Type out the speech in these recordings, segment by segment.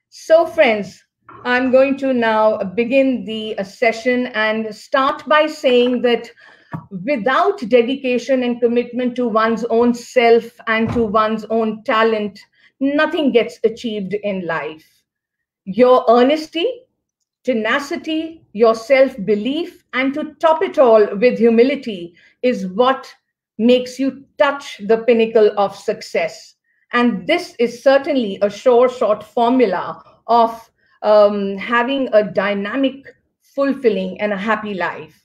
So, friends, I'm going to now begin the session and start by saying that without dedication and commitment to one's own self and to one's own talent, nothing gets achieved in life. Your honesty, tenacity, your self belief, and to top it all with humility is what makes you touch the pinnacle of success. And this is certainly a sure short formula of having a dynamic, fulfilling, and a happy life.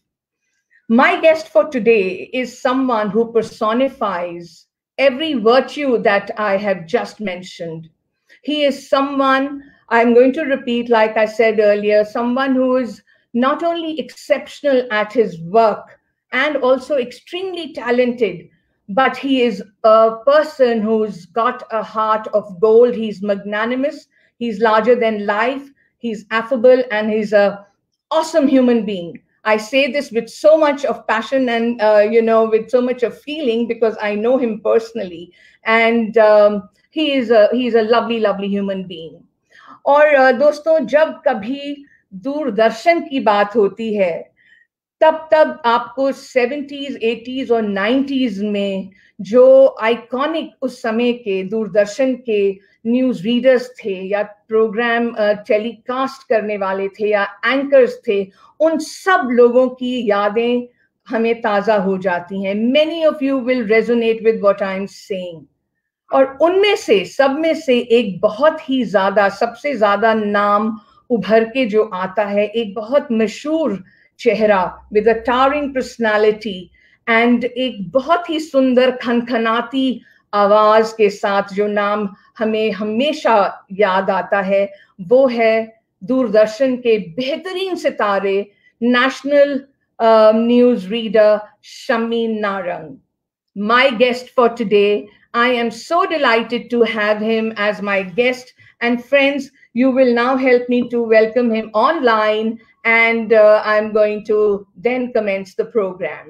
My guest for today is someone who personifies every virtue that I have just mentioned. He is someone, I'm going to repeat, like I said earlier, someone who is not only exceptional at his work and also extremely talented, but he is a person who's got a heart of gold. He's magnanimous, he's larger than life, he's affable, and he's a awesome human being. I say this with so much of passion and with so much of feeling because I know him personally, and he is a lovely, lovely human being. और दोस्तों, जब कभी दूरदर्शन की बात होती है, तब तब आपको 70s 80s और 90s में जो आइकॉनिक उस समय के दूरदर्शन के न्यूज रीडर्स थे या प्रोग्राम टेलीकास्ट करने वाले थे या एंकर्स थे, उन सब लोगों की यादें हमें ताजा हो जाती हैं. Many of you will resonate with what I'm saying. और उनमें से सब में से एक बहुत ही ज्यादा, सबसे ज्यादा नाम उभर के जो आता है, एक बहुत मशहूर चेहरा with a towering personality and एक बहुत ही सुंदर खनखनाती आवाज के साथ जो नाम हमें हमेशा याद आता है, वो है दूरदर्शन के बेहतरीन सितारे, national news reader Shammi Narang. My guest for today. I am so delighted to have him as my guest. And friends, you will now help me to welcome him online, and I'm going to then commence the program.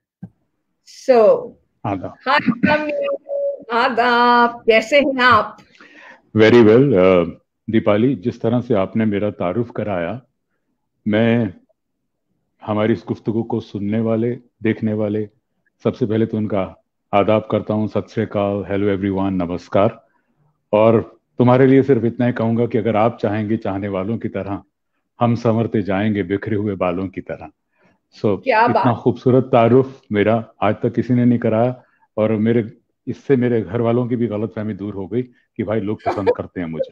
So, hi, Shami. आदाब, कैसे हैं आप? Very well Deepali, जिस तरह से आपने मेरा तारुफ कराया, मैं हमारी इस गुफ्तगू को सुनने वाले, देखने वाले सबसे पहले तो उनका आदाब करता हूँ. सत श्री अकाल, हेलो एवरीवन, नमस्कार. और तुम्हारे लिए सिर्फ इतना ही कहूंगा कि अगर आप चाहेंगे, चाहने वालों की तरह हम संवरते जाएंगे बिखरे हुए बालों की तरह. सो इतना खूबसूरत तारुफ मेरा आज तक किसी ने नहीं कराया, और इससे मेरे घर वालों की भी गलतफहमी दूर हो गई कि भाई लोग पसंद करते हैं मुझे.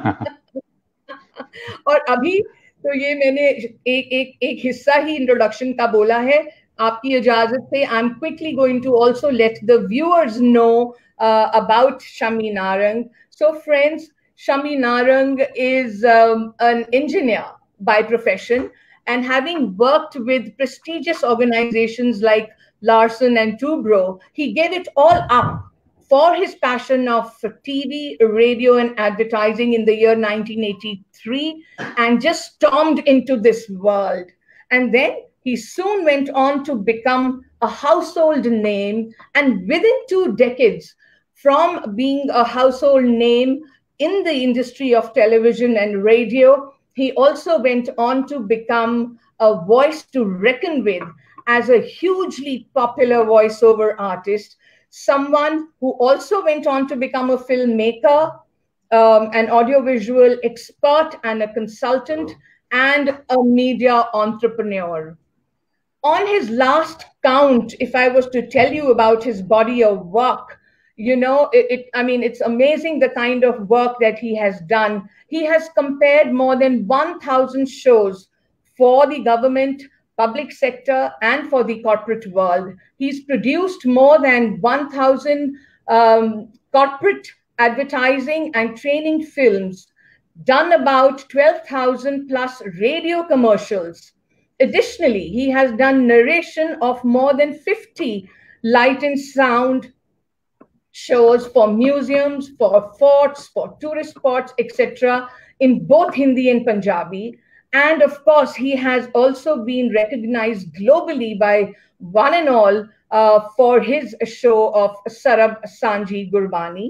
और अभी तो ये मैंने एक हिस्सा ही इंट्रोडक्शन का बोला है. आपकी इजाजत से I am quickly going to also let the viewers know about Shammi Narang. So friends, Shami Narang is an engineer by profession, and having worked with prestigious organizations like Larsen and Toubro, he gave it all up for his passion of TV, radio, and advertising in the year 1983, and just stormed into this world. And then he soon went on to become a household name, and within 2 decades, from being a household name in the industry of television and radio, he also went on to become a voice to reckon with as a hugely popular voiceover artist, someone who also went on to become a filmmaker, an audiovisual expert and a consultant, and a media entrepreneur. On his last count, if I was to tell you about his body of work, you know, it's amazing the kind of work that he has done. He has compared more than 1,000 shows for the government, public sector, and for the corporate world. He's produced more than 1,000 corporate advertising and training films, done about 12,000 plus radio commercials. Additionally, he has done narration of more than 50 light and sound shows for museums, for forts, for tourist spots, etc., in both Hindi and Punjabi. And of course, he has also been recognized globally by one and all for his show of Sarab Sanji Gurbani.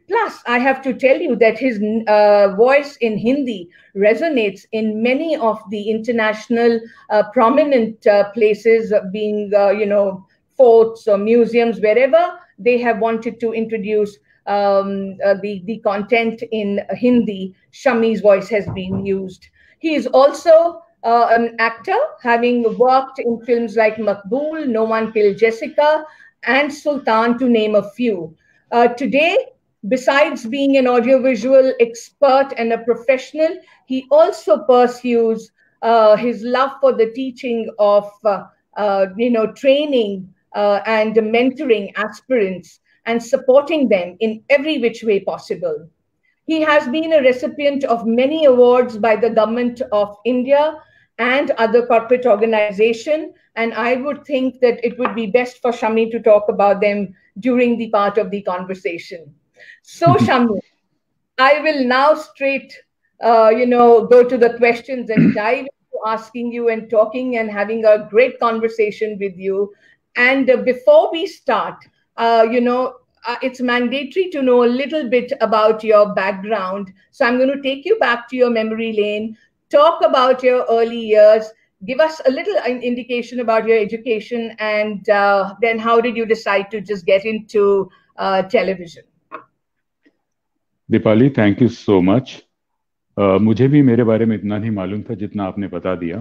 Plus, I have to tell you that his voice in Hindi resonates in many of the international prominent places, being, forts or museums, wherever they have wanted to introduce the content in Hindi, Shami's voice has been used. He is also an actor, having worked in films like Makbool, No One Killed Jessica, and Sultan, to name a few. Today, besides being an audiovisual expert and a professional, he also pursues his love for the teaching of, training and mentoring aspirants and supporting them in every which way possible. He has been a recipient of many awards by the Government of India and other corporate organizations, and I would think that it would be best for Shami to talk about them during the part of the conversation. So, Shami, I will now straight, go to the questions and dive into asking you and talking and having a great conversation with you. And before we start, it's mandatory to know a little bit about your background. So I'm going to take you back to your memory lane, talk about your early years, give us a little indication about your education, and then how did you decide to just get into television? Deepali, thank you so much. मुझे भी मेरे बारे में इतना नहीं मालूम था जितना आपने बता दिया.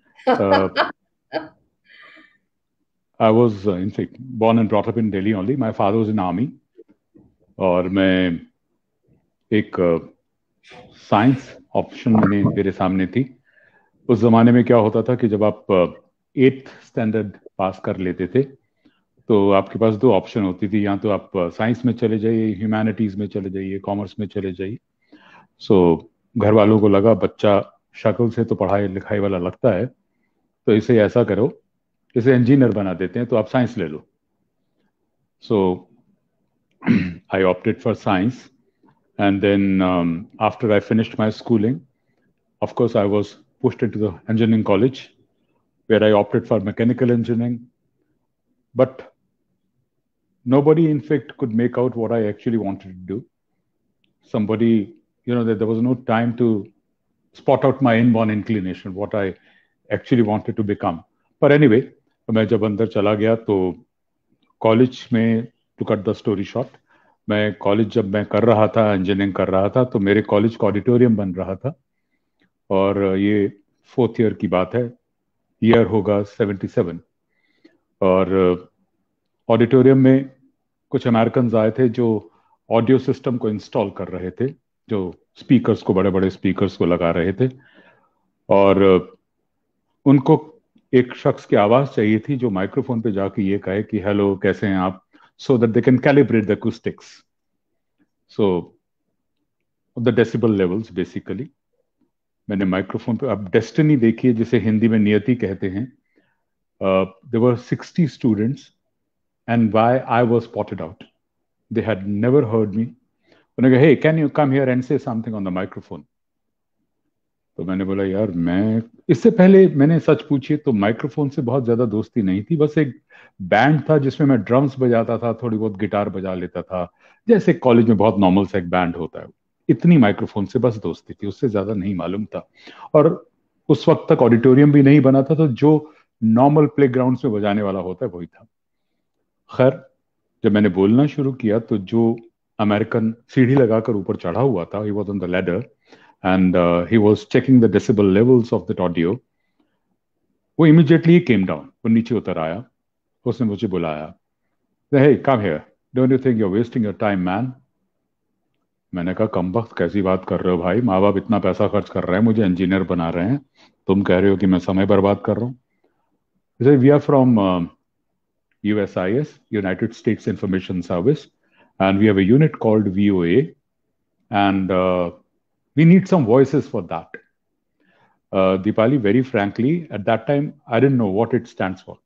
I was in fact born and brought up in Delhi only. My father was in army. और मैं एक साइंस ऑप्शन मेरे सामने थी. उस जमाने में क्या होता था कि जब आप 8th स्टैंडर्ड पास कर लेते थे तो आपके पास 2 ऑप्शन होती थी. या तो आप साइंस में चले जाइए, ह्यूमैनिटीज में चले जाइए, कॉमर्स में चले जाइए. सो घर वालों को लगा बच्चा शक्ल से तो पढ़ाई लिखाई वाला लगता है, तो इसे ऐसा करो, इसे इंजीनियर बना देते हैं, तो आप साइंस ले लो. सो I opted for science, and then after I finished my schooling, of course, I was pushed into the engineering college, where I opted for mechanical engineering. But nobody, in fact, could make out what I actually wanted to do. Somebody, there was no time to spot out my inborn inclination, what I actually wanted to become. But anyway, मैं जब अंदर चला गया तो college में, to cut the story short, मैं college जब मैं कर रहा था, इंजीनियरिंग कर रहा था, तो मेरे कॉलेज का ऑडिटोरियम बन रहा था. और ये 4th ईयर की बात है, ईयर होगा 77. और ऑडिटोरियम में कुछ अमेरिकन आए थे जो ऑडियो सिस्टम को इंस्टॉल कर रहे थे, जो स्पीकर्स को, बड़े बड़े स्पीकर्स को लगा रहे थे. और उनको एक शख्स की आवाज चाहिए थी जो माइक्रोफोन पे जाके ये कहे कि हेलो, कैसे हैं आप, so that they can calibrate the acoustics. So the decibel levels basically. मैंने माइक्रोफोन पे, अब डेस्टिनी देखिए जिसे हिंदी में नियति कहते हैं. There were 60 students and why I was spotted out. They had never heard me. उन्होंने कहा, hey, can you come here and say something on the microphone? तो मैंने बोला, यार मैं, इससे पहले मैंने सच पूछी तो माइक्रोफोन से बहुत ज्यादा दोस्ती नहीं थी. बस एक बैंड था जिसमें मैं ड्रम्स बजाता था, थोड़ी बहुत गिटार बजा लेता था, जैसे कॉलेज में बहुत नॉर्मल सा एक बैंड होता है. इतनी माइक्रोफोन से बस दोस्ती थी, उससे ज्यादा नहीं मालूम था. और उस वक्त तक ऑडिटोरियम भी नहीं बना था, तो जो नॉर्मल प्ले ग्राउंड में बजाने वाला होता है वही था. खैर, जब मैंने बोलना शुरू किया तो जो अमेरिकन सीढ़ी लगाकर ऊपर चढ़ा हुआ था, he was on the ladder and he was checking the decibel levels of that audio. वो immediately came down, वो नीचे उतर आया. उसने मुझे बुलाया, hey, come here, don't you think you're wasting your time, man? मैंने कहा, कम वक्त कैसी बात कर रहे हो भाई, माँ बाप इतना पैसा खर्च कर रहे हैं, मुझे इंजीनियर बना रहे हैं, तुम कह रहे हो कि मैं समय बर्बाद कर रहा हूँ. He said, we are from USIS, United States Information Service, and we have a unit called VOA, and we need some voices for that. Deepali, very frankly, at that time, I didn't know what it stands for.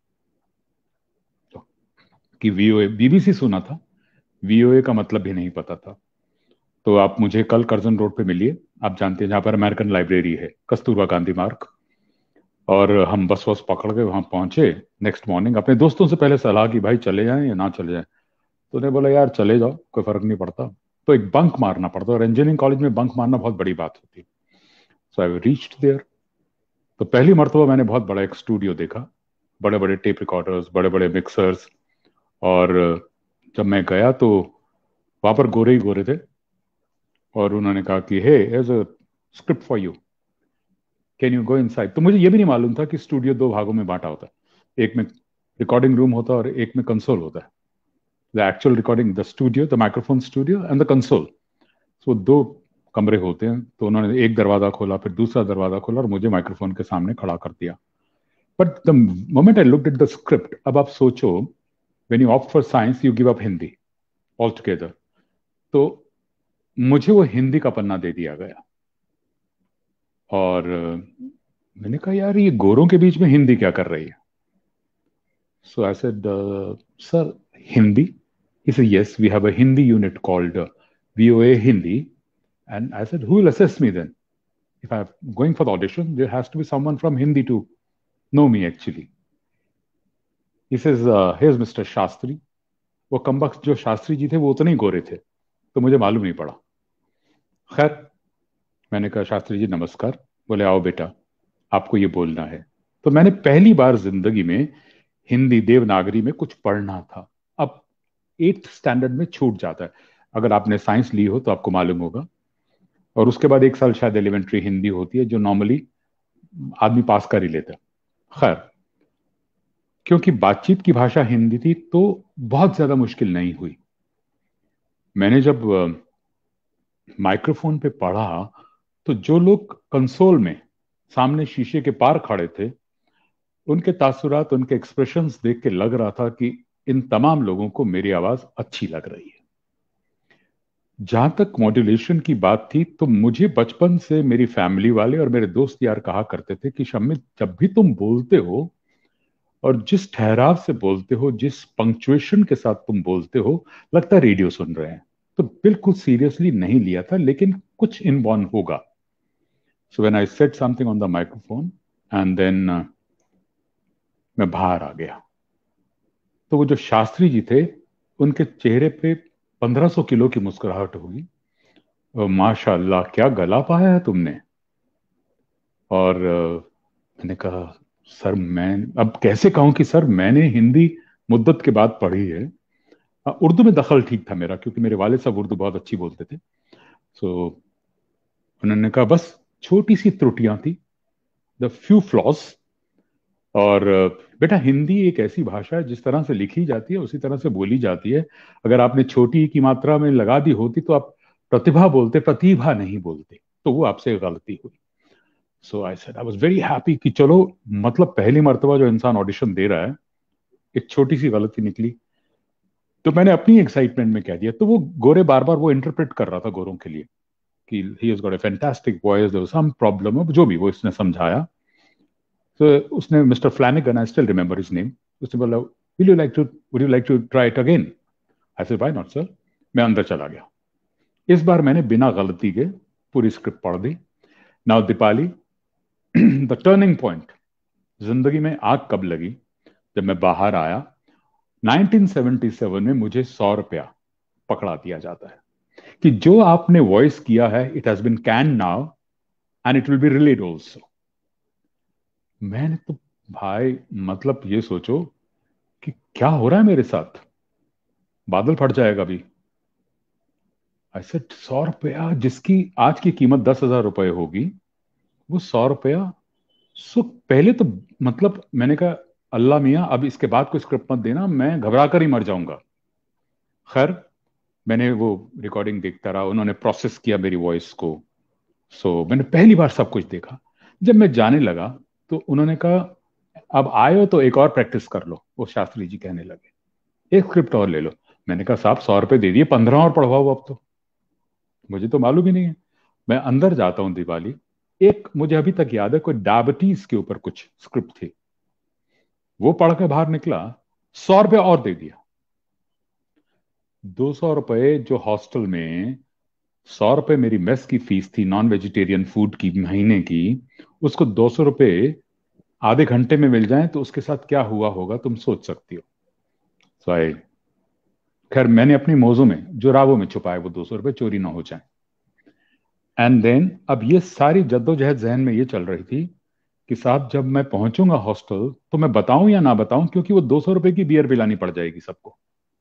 कि VOA, BBC सुना था, VOA का मतलब भी नहीं पता था. तो आप मुझे कल कर्जन रोड पे मिलिए, आप जानते हैं जहाँ पर अमेरिकन लाइब्रेरी है, कस्तूरबा गांधी मार्ग. और हम बस पकड़ के वहां पहुंचे. नेक्स्ट मॉर्निंग अपने दोस्तों से पहले सलाह की, भाई चले जाएं या ना चले जाएं. तो उन्हें बोला, यार चले जाओ, कोई फर्क नहीं पड़ता. तो एक बंक मारना पड़ता है, और इंजीनियरिंग कॉलेज में बंक मारना बहुत बड़ी बात होती है। So I reached there. तो पहली मर्तबा मैंने बहुत बड़ा एक स्टूडियो देखा, बड़े बड़े टेप रिकॉर्डर्स, बड़े बड़े मिक्सर्स। और जब मैं गया तो वहां पर गोरे ही गोरे थे, और उन्होंने कहा कि hey, as a script for you, can you go inside. तो मुझे ये भी नहीं मालूम था कि स्टूडियो दो भागों में बांटा होता है, एक में रिकॉर्डिंग रूम होता है और एक में कंसोल होता है। The actual recording, the studio, the microphone studio and the console. तो दो कमरे होते हैं। तो उन्होंने एक दरवाजा खोला, फिर दूसरा दरवाजा खोला और मुझे माइक्रोफोन के सामने खड़ा कर दिया। But the moment I looked at the script, अब आप सोचो, when you opt for science you give up Hindi altogether. तो मुझे वो हिंदी का पन्ना दे दिया गया, और मैंने कहा यार ये गोरों के बीच में हिंदी क्या कर रही है। So I said, sir, Hindi? He said, yes, we have a Hindi unit called VOA Hindi. And I said, who will assess me then? If I'm going for the audition, there has to be someone from Hindi to know me actually. He says, here's Mr. Shastri. वो कमबख्त जो शास्त्री जी थे वो उतने ही गोरे थे, तो मुझे मालूम नहीं पड़ा। खैर, मैंने कहा, शास्त्री जी नमस्कार। बोले, आओ बेटा, आपको ये बोलना है। तो मैंने पहली बार जिंदगी में हिंदी देवनागरी में कुछ पढ़ना था। अब 8th स्टैंडर्ड में छूट जाता है, अगर आपने साइंस ली हो तो आपको मालूम होगा। और उसके बाद 1 साल शायद एलिमेंट्री हिंदी होती है, जो नॉर्मली आदमी पास कर ही लेता है। खैर, क्योंकि बातचीत की भाषा हिंदी थी तो बहुत ज्यादा मुश्किल नहीं हुई। मैंने जब माइक्रोफोन पे पढ़ा तो जो लोग कंसोल में सामने शीशे के पार खड़े थे, उनके तासुरात, उनके एक्सप्रेशंस देख के लग रहा था कि इन तमाम लोगों को मेरी आवाज अच्छी लग रही है। जहां तक मॉड्यूलेशन की बात थी, तो मुझे बचपन से मेरी फैमिली वाले और मेरे दोस्त यार कहा करते थे कि शम्मित, जब भी तुम बोलते हो और जिस ठहराव से बोलते हो, जिस पंक्चुएशन के साथ तुम बोलते हो, लगता है रेडियो सुन रहे हैं। तो बिल्कुल सीरियसली नहीं लिया था, लेकिन कुछ इनबॉर्न होगा। So when I said something on the microphone and then मैं बाहर आ गया, तो वो जो शास्त्री जी थे, उनके चेहरे पे 1500 किलो की मुस्कुराहट होगी। माशाल्लाह, क्या गला पाया है तुमने। और मैंने कहा, सर मैं अब कैसे कहूं कि सर मैंने हिंदी मुद्दत के बाद पढ़ी है। उर्दू में दखल ठीक था मेरा, क्योंकि मेरे वाले साहब उर्दू बहुत अच्छी बोलते थे। सो उन्होंने कहा बस छोटी सी त्रुटियां थी, द फ्यू फ्लॉज। और बेटा, हिंदी एक ऐसी भाषा है, जिस तरह से लिखी जाती है उसी तरह से बोली जाती है। अगर आपने छोटी की मात्रा में लगा दी होती तो आप प्रतिभा बोलते, प्रतिभा नहीं बोलते। तो वो आपसे गलती हुई। So I said, I was very happy कि चलो, मतलब पहली मर्तबा जो इंसान ऑडिशन दे रहा है, एक छोटी सी गलती निकली। तो मैंने अपनी एक्साइटमेंट में कह दिया। तो वो गोरे बार बार वो इंटरप्रेट कर रहा था गोरों के लिए कि he has got a fantastic voice, there was some problem, जो भी वो इसने समझाया। तो उसने, mister Flanagan, I still remember his name, उसने बोला, would you like to try it again? I said, why not sir. मैं अंदर चला गया। इस बार मैंने बिना गलती के पूरी स्क्रिप्ट पढ़ दी। Now Deepali, the turning point, जिंदगी में आग कब लगी, जब मैं बाहर आया 1977 में, मुझे 100 रुपया पकड़ा दिया जाता है कि जो आपने वॉइस किया है, it has been canned now and it will be released also. मैंने तो भाई, मतलब ये सोचो कि क्या हो रहा है मेरे साथ, बादल फट जाएगा अभी। ऐसे 100 रुपया, जिसकी आज की कीमत 10,000 रुपए होगी, वो 100 रुपया। सो पहले तो, मतलब मैंने कहा, अल्लाह मियाँ, अब इसके बाद कोई स्क्रिप्ट मत देना, मैं घबरा कर ही मर जाऊंगा। खैर, मैंने वो रिकॉर्डिंग देखता रहा, उन्होंने प्रोसेस किया मेरी वॉइस को। सो मैंने पहली बार सब कुछ देखा। जब मैं जाने लगा तो उन्होंने कहा, अब आए हो तो एक और प्रैक्टिस कर लो। वो शास्त्री जी कहने लगे, एक स्क्रिप्ट और ले लो। मैंने कहा, साहब 100 रुपए दे दिए, 15 और पढ़वाओ अब तो। मुझे तो मालूम ही नहीं है। मैं अंदर जाता हूँ दिवाली, एक मुझे अभी तक याद है, कोई डायबिटीज के ऊपर कुछ स्क्रिप्ट थी, वो पढ़ के बाहर निकला, 100 रुपये और दे दिया। 200 रुपए जो हॉस्टल में, 100 रुपए मेरी मेस की फीस थी, नॉन वेजिटेरियन फूड की महीने की, उसको 200 रुपए आधे घंटे में मिल जाए तो उसके साथ क्या हुआ होगा तुम सोच सकती हो। सो आई खैर मैंने अपनी मोजों में, जुराबों में छुपाए वो 200 रुपए, चोरी ना हो जाए। एंड देन अब ये सारी जद्दोजहद जहन में ये चल रही थी कि साहब जब मैं पहुंचूंगा हॉस्टल तो मैं बताऊं या ना बताऊं, क्योंकि वो 200 रुपए की बियर पिलानी पड़ जाएगी सबको।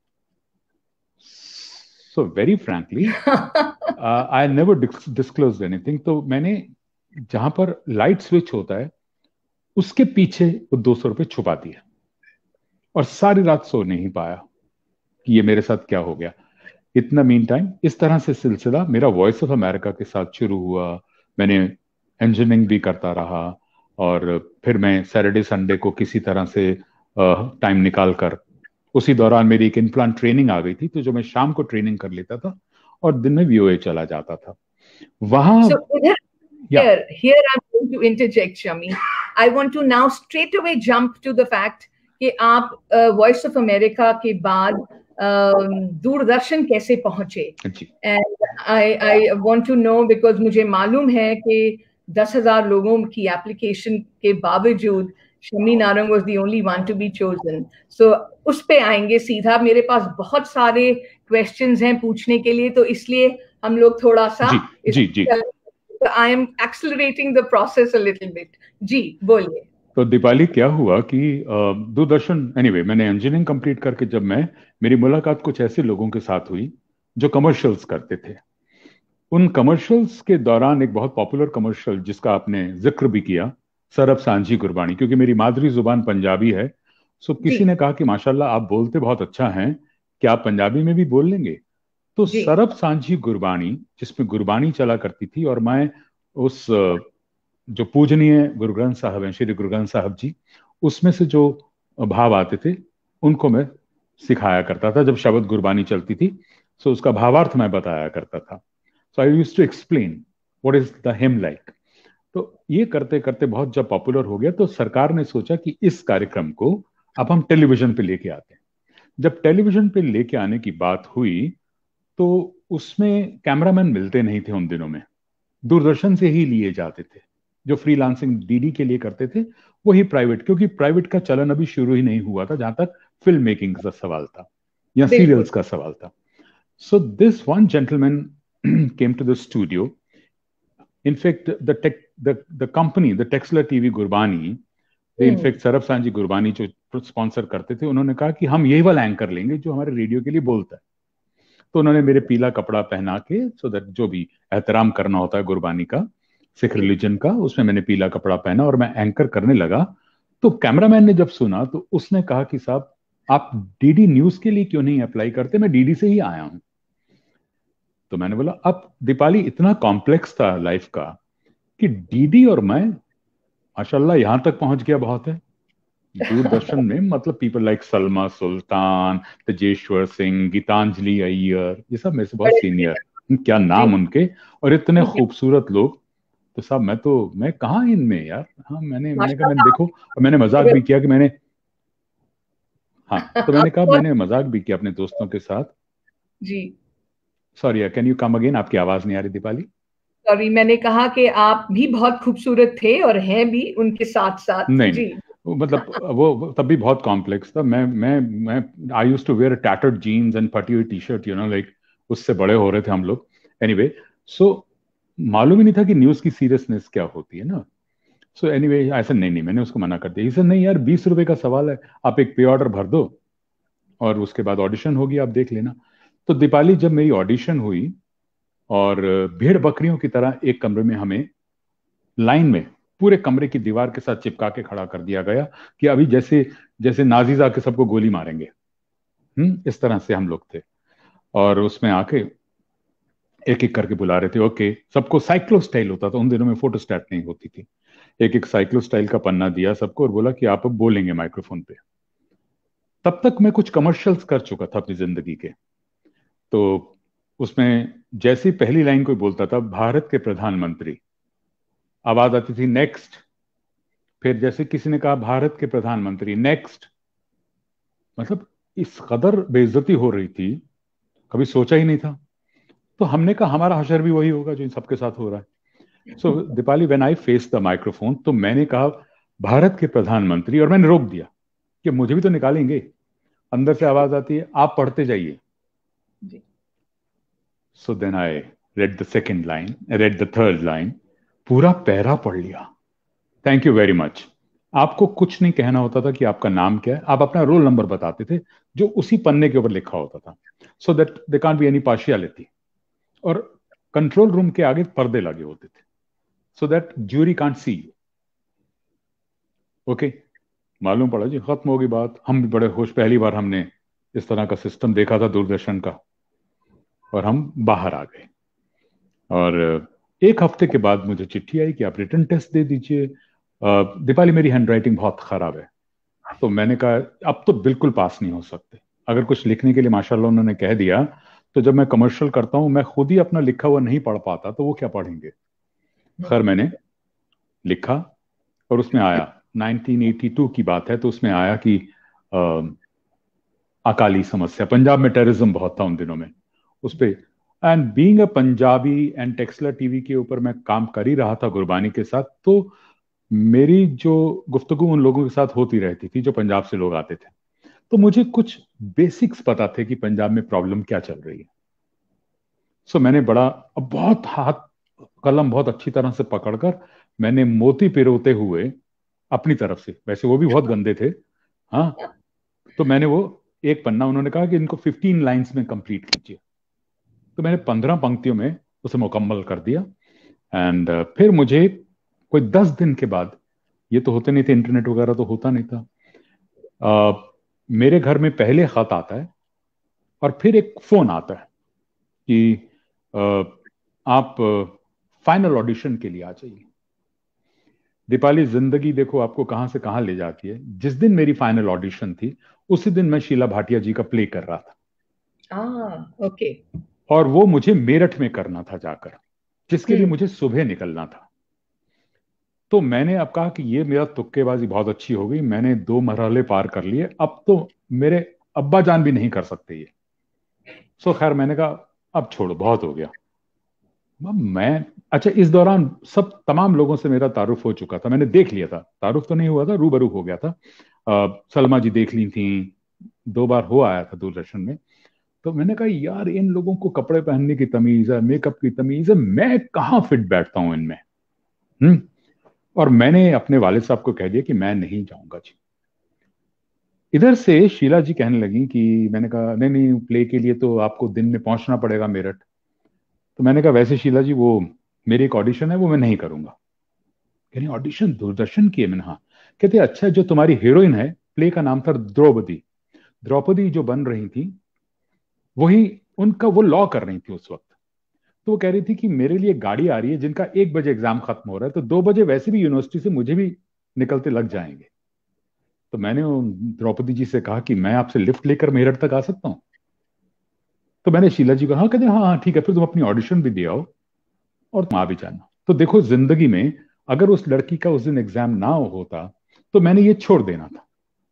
So very frankly I never disclose anything. तो मैंने जहां पर लाइट स्विच होता है उसके पीछे वो 200 रुपए छुपा दिया, और सारी रात सो नहीं पाया कि ये मेरे साथ क्या हो गया। इतना मीन टाइम इस तरह से सिलसिला मेरा वॉइस ऑफ अमेरिका के साथ शुरू हुआ। मैंने इंजीनियरिंग भी करता रहा, और फिर मैं सैटरडे संडे को किसी तरह से टाइम निकाल कर, उसी दौरान मेरी एक इम्प्लांट ट्रेनिंग आ गई थी, तो जो मैं शाम को ट्रेनिंग कर लेता था और दिन में वीओए चला जाता था वहां। So here I'm going to interject, Shami. I want to now straight away jump to the fact कि आप वॉइस ऑफ अमेरिका के बाद दूरदर्शन कैसे पहुंचे। And I want to know because मुझे मालूम है कि 10,000 लोगों की एप्लीकेशन के बावजूद Shami Narang was the only one to be chosen. So उस पे आएंगे सीधा। मेरे पास बहुत सारे क्वेश्चंस हैं पूछने के लिए, तो इसलिए हम लोग थोड़ा सा I am accelerating the process a little bit. जी बोलिए। तो दीपाली क्या हुआ कि दूरदर्शन, एनीवे मैंने इंजीनियरिंग कंप्लीट करके जब मेरी मुलाकात कुछ ऐसे लोगों के साथ हुई जो कमर्शियल्स करते थे। उन कमर्शियल्स के दौरान एक बहुत पॉपुलर कमर्शियल जिसका आपने जिक्र भी किया, सरब सांझी गुरबानी, क्योंकि मेरी मादरी जुबान पंजाबी है, सो किसी ने कहा कि माशाल्लाह आप बोलते बहुत अच्छा हैं, क्या आप पंजाबी में भी बोल लेंगे? तो सरब सांझी गुरबानी, जिसमें गुरबानी चला करती थी, और मैं उस जो पूजनीय गुरु ग्रंथ साहब हैं, श्री गुरु ग्रंथ साहब जी, उसमें से जो भाव आते थे उनको मैं सिखाया करता था। जब शब्द गुरबानी चलती थी सो उसका भावार्थ मैं बताया करता था। So I used to explain what is the him like. तो ये करते करते बहुत जब पॉपुलर हो गया तो सरकार ने सोचा कि इस कार्यक्रम को अब हम टेलीविजन पे लेके आते हैं। जब टेलीविजन पे लेके आने की बात हुई तो उसमें कैमरामैन मिलते नहीं थे उन दिनों में, दूरदर्शन से ही लिए जाते थे। जो फ्रीलांसिंग डीडी के लिए करते थे वही प्राइवेट, क्योंकि प्राइवेट का चलन अभी शुरू ही नहीं हुआ था जहां तक फिल्म मेकिंग का सवाल था या सीरियल्स का सवाल था। So this one gentleman came to the studio. In fact the company, the Texla TV Gurbani, in fact Sarab Sanjhi Gurbani जो स्पॉन्सर करते थे, उन्होंने कहा कि हम यही वाला एंकर लेंगे जो हमारे रेडियो के लिए बोलता है। तो उन्होंने मेरे पीला कपड़ा पहना के, सो दैट जो भी एहतराम करना होता है गुरबानी का, सिख रिलीजन का, उसमें मैंने पीला कपड़ा पहना और मैं एंकर करने लगा। तो कैमरामैन ने जब सुना तो उसने कहा कि साहब आप डीडी न्यूज के लिए क्यों नहीं अप्लाई करते, मैं डीडी से ही आया हूं। तो मैंने बोला अब दीपाली इतना कॉम्प्लेक्स था लाइफ का कि डीडी और मैं, माशाल्लाह यहां तक पहुंच गया बहुत है। दूरदर्शन में मतलब पीपल लाइक सलमा सुल्तान, तेजेश्वर सिंह, गीतांजलि अय्यर, ये सब मेरे से बहुत सीनियर, क्या नाम उनके, और इतने खूबसूरत लोग। तो साहब मैं कहाँ इनमें यार। हाँ मैंने कहा, मैंने देखो, और मैंने मजाक भी किया कि मैंने, हाँ तो मैंने कहा, मैंने मजाक भी किया अपने दोस्तों के साथ। जी sorry, can you come again, आपकी आवाज नहीं आ रही दीपाली। सॉरी, मैंने कहा कि आप भी बहुत खूबसूरत थे और हैं भी उनके साथ साथ। नहीं जी मतलब वो तब भी बहुत कॉम्प्लेक्स था। मैं I used to wear tattered jeans and फटी हुई T shirt, you know like, उससे बड़े हो रहे थे हम लोग। एनीवे सो मालूम ही नहीं था कि न्यूज की सीरियसनेस क्या होती है ना। सो एनीवे ऐसा नहीं, मैंने उसको मना कर दिया। नहीं यार, 20 रुपए का सवाल है, आप एक पे ऑर्डर भर दो और उसके बाद ऑडिशन होगी, आप देख लेना। तो दीपाली जब मेरी ऑडिशन हुई और भेड़ बकरियों की तरह एक कमरे में हमें लाइन में पूरे कमरे की दीवार के साथ चिपका के खड़ा कर दिया गया कि अभी जैसे जैसे नाजीज आके सबको गोली मारेंगे, इस तरह से हम लोग थे। और उसमें आके एक एक करके बुला रहे थे। ओके, सबको साइक्लो स्टाइल होता था उन दिनों में, फोटो स्टैट नहीं होती थी। एक एक साइक्लो स्टाइल का पन्ना दिया सबको और बोला कि आप अब बोलेंगे माइक्रोफोन पे। तब तक मैं कुछ कमर्शियल्स कर चुका था अपनी जिंदगी के। तो उसमें जैसी पहली लाइन कोई बोलता था, भारत के प्रधानमंत्री, आवाज आती थी नेक्स्ट। फिर जैसे किसी ने कहा भारत के प्रधानमंत्री, नेक्स्ट। मतलब इस कदर बेइज्जती हो रही थी, कभी सोचा ही नहीं था। तो हमने कहा हमारा हशर भी वही होगा जो इन सबके साथ हो रहा है। So Deepali, when I face the microphone, तो मैंने कहा भारत के प्रधानमंत्री, और मैंने रोक दिया कि मुझे भी तो निकालेंगे। अंदर से आवाज आती है आप पढ़ते जाइए, जी. So then I read the second line, I read the third line, पूरा पैरा पढ़ लिया. Thank you very much. आपको कुछ नहीं कहना होता था कि आपका नाम क्या है, आप अपना रोल नंबर बताते थे जो उसी पन्ने के ऊपर लिखा होता था, so that they can't be any partiality. और कंट्रोल रूम के आगे पर्दे लगे होते थे, so that jury can't see you. Okay, मालूम पड़ा जी, खत्म होगी बात. हम भी बड़े खुश, पहली बार हमने इस तरह का सिस्टम देखा था दूरदर्शन का, और हम बाहर आ गए. और एक हफ्ते के बाद मुझे चिट्ठी आई कि आप रिटन टेस्ट दे दीजिए. दीपाली, मेरी हैंडराइटिंग बहुत खराब है. तो मैंने कहा अब तो बिल्कुल पास नहीं हो सकते. अगर कुछ लिखने के लिए माशाल्लाह उन्होंने कह दिया, तो जब मैं कमर्शियल करता हूं मैं खुद ही अपना लिखा हुआ नहीं पढ़ पाता, तो वो क्या पढ़ेंगे. खैर मैंने लिखा और उसमें आया 1982 की बात है, तो उसमें आया कि अकाली समस्या, पंजाब में टेररिज्म बहुत था उन दिनों में, उस पे. And being a Punjabi and Texla TV के ऊपर मैं काम कर ही रहा था गुरबानी के साथ, तो मेरी जो गुफ्तगू उन लोगों के साथ होती रहती थी जो पंजाब से लोग आते थे, तो मुझे कुछ बेसिक्स पता थे कि पंजाब में प्रॉब्लम क्या चल रही है. सो मैंने बहुत हाथ कलम बहुत अच्छी तरह से पकड़कर मैंने मोती पिरोते हुए अपनी तरफ से, वैसे वो भी बहुत गंदे थे, हाँ, तो मैंने वो एक पन्ना, उन्होंने कहा कि इनको 15 लाइंस में कंप्लीट कीजिए, तो मैंने 15 पंक्तियों में उसे मुकम्मल कर दिया. एंड फिर मुझे कोई 10 दिन के बाद, ये तो होते नहीं थे, इंटरनेट वगैरह तो होता नहीं था, मेरे घर में पहले खत आता है और फिर एक फोन आता है कि आप फाइनल ऑडिशन के लिए आ जाइए. दीपाली, जिंदगी देखो आपको कहां से कहां ले जाती है. जिस दिन मेरी फाइनल ऑडिशन थी उसी दिन मैं शीला भाटिया जी का प्ले कर रहा था. ओके. और वो मुझे मेरठ में करना था जाकर, जिसके लिए मुझे सुबह निकलना था. तो मैंने अब कहा कि ये मेरा तुक्केबाजी बहुत अच्छी हो गई, मैंने 2 मरहले पार कर लिए, अब तो मेरे अब्बा जान भी नहीं कर सकते ये. सो खैर मैंने कहा अब छोड़ो, बहुत हो गया. मैं, अच्छा, इस दौरान सब तमाम लोगों से मेरा तारुफ हो चुका था, मैंने देख लिया था, तारुफ तो नहीं हुआ था, रूबरू हो गया था. सलमा जी देख ली थी, 2 बार हो आया था दूरदर्शन में. तो मैंने कहा यार इन लोगों को कपड़े पहनने की तमीज है, मेकअप की तमीज है, मैं कहाँ फिट बैठता हूं इनमें. और मैंने अपने वालिद साहब को कह दिया कि मैं नहीं जाऊंगा जी. इधर से शीला जी कहने लगी कि, मैंने कहा नहीं नहीं, प्ले के लिए तो आपको दिन में पहुंचना पड़ेगा मेरठ. तो मैंने कहा वैसे शीला जी, वो मेरी एक ऑडिशन है, वो मैं नहीं करूंगा. कहनी ऑडिशन दूरदर्शन की है. मैंने हाँ. कहते अच्छा, जो तुम्हारी हीरोइन है, प्ले का नाम था द्रौपदी, द्रौपदी जो बन रही थी वही उनका, वो लॉ कर रही थी उस वक्त. तो वो कह रही थी कि मेरे लिए गाड़ी आ रही है जिनका 1 बजे एग्जाम खत्म हो रहा है, तो 2 बजे वैसे भी यूनिवर्सिटी से मुझे भी निकलते लग जाएंगे. तो मैंने द्रौपदी जी से कहा कि मैं आपसे लिफ्ट लेकर मेरठ तक आ सकता हूं. तो मैंने शीला जी को, हाँ, कहते हाँ हाँ ठीक है, फिर तुम अपनी ऑडिशन भी दे आओ और तुम आ भी जाना. तो देखो जिंदगी में अगर उस लड़की का उस दिन एग्जाम ना होता तो मैंने ये छोड़ देना था.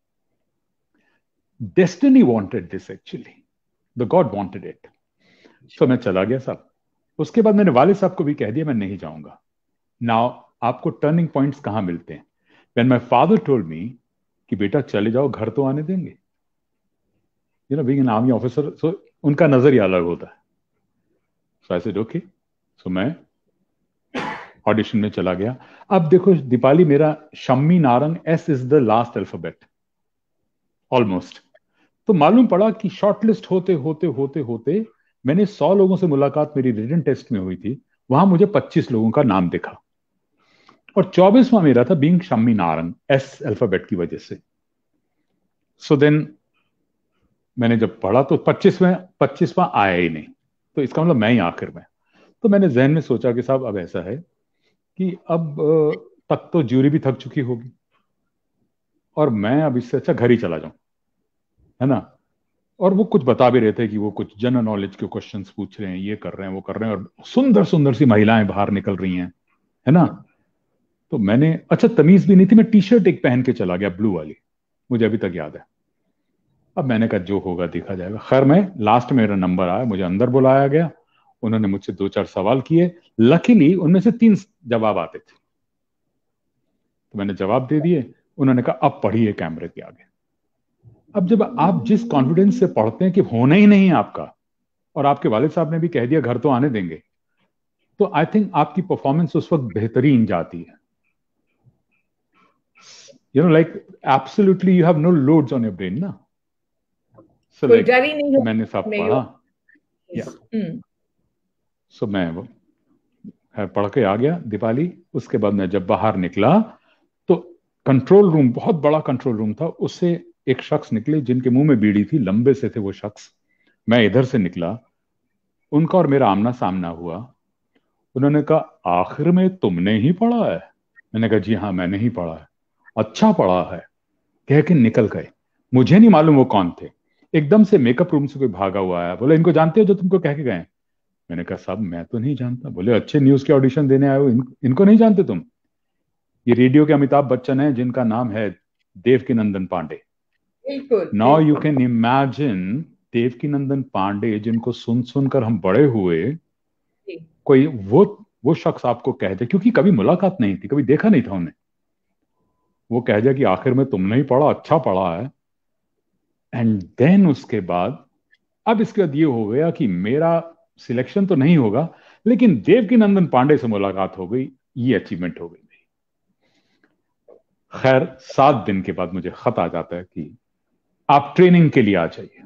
Destiny wanted this actually, the God wanted it. तो मैं चला गया साहब. उसके बाद मैंने वालिद साहब को भी कह दिया मैं नहीं जाऊंगा. नाउ आपको टर्निंग पॉइंट्स कहां मिलते हैं. When my father told me कि बेटा चले जाओ, घर तो आने देंगे, you know, being an army officer, so उनका नजरिया अलग होता है. So I said okay. सो मैं ऑडिशन में चला गया. अब देखो दीपाली, मेरा Shammi Narang, S is the last alphabet almost. तो मालूम पड़ा कि शॉर्टलिस्ट होते होते होते होते मैंने 100 लोगों से मुलाकात मेरी रिटन टेस्ट में हुई थी, वहां मुझे 25 लोगों का नाम दिखा और 24वां मेरा था, being Shammi Narang, S alphabet की वजह से. सो देन मैंने जब पढ़ा तो 25वां आया ही नहीं, तो इसका मतलब मैं ही आखिर में. तो मैंने जहन में सोचा कि साहब अब ऐसा है कि अब तक तो ज्यूरी भी थक चुकी होगी और मैं अब इससे अच्छा घर ही चला जाऊं, है ना. और वो कुछ बता भी रहे थे कि वो कुछ जनरल नॉलेज के क्वेश्चंस पूछ रहे हैं, ये कर रहे हैं, वो कर रहे हैं, और सुंदर सुंदर सी महिलाएं बाहर निकल रही हैं, है ना. तो मैंने, अच्छा तमीज भी नहीं थी, मैं टी शर्ट एक पहन के चला गया, ब्लू वाली, मुझे अभी तक याद है. अब मैंने कहा जो होगा देखा जाएगा. खैर मैं लास्ट में, मेरा नंबर आया, मुझे अंदर बुलाया गया, उन्होंने मुझसे 2-4 सवाल किए. लकीली उनमें से 3 जवाब आते थे, तो मैंने जवाब दे दिए. उन्होंने कहा अब पढ़िए कैमरे के आगे. अब जब आप जिस कॉन्फिडेंस से पढ़ते हैं कि होना ही नहीं आपका, और आपके वालिद साहब ने भी कह दिया घर तो आने देंगे, तो आई थिंक आपकी परफॉर्मेंस उस वक्त बेहतरीन जाती है. Like absolutely you have no loads on your brain ना. सो कोई लाइक डर ही नहीं मैंने सब पढ़ा. या सो मैं वो पढ़ के आ गया दीपाली. उसके बाद मैं जब बाहर निकला तो कंट्रोल रूम, बहुत बड़ा कंट्रोल रूम था, उससे एक शख्स निकले जिनके मुंह में बीड़ी थी, लंबे से थे वो शख्स. मैं इधर से निकला, उनका और मेरा आमना सामना हुआ. उन्होंने कहा आखिर में तुमने ही पढ़ा है? मैंने कहा जी हाँ मैंने ही पढ़ा है. अच्छा पढ़ा है, कह के निकल गए. मुझे नहीं मालूम वो कौन थे. एकदम से मेकअप रूम से कोई भागा हुआ आया, बोले इनको जानते हो जो तुमको कह के गए? मैंने कहा साहब मैं तो नहीं जानता. बोले अच्छे न्यूज के ऑडिशन देने आए हो, इनको नहीं जानते तुम? ये रेडियो के अमिताभ बच्चन है जिनका नाम है देवकीनंदन पांडे. बिल्कुल. Now you can imagine Devkinandan Pandey जिनको सुन सुनकर हम बड़े हुए, कोई वो शख्स आपको कह दे, क्योंकि कभी मुलाकात नहीं थी, कभी देखा नहीं था उन्हें, वो कह दिया कि आखिर में तुमने ही पढ़ा, अच्छा पढ़ा है. एंड देन उसके बाद, अब इसके बाद ये हो गया कि मेरा सिलेक्शन तो नहीं होगा, लेकिन देवकीनंदन पांडे से मुलाकात हो गई, ये अचीवमेंट हो गई. खैर 7 दिन के बाद मुझे खत आ जाता है कि आप ट्रेनिंग के लिए आ जाइए.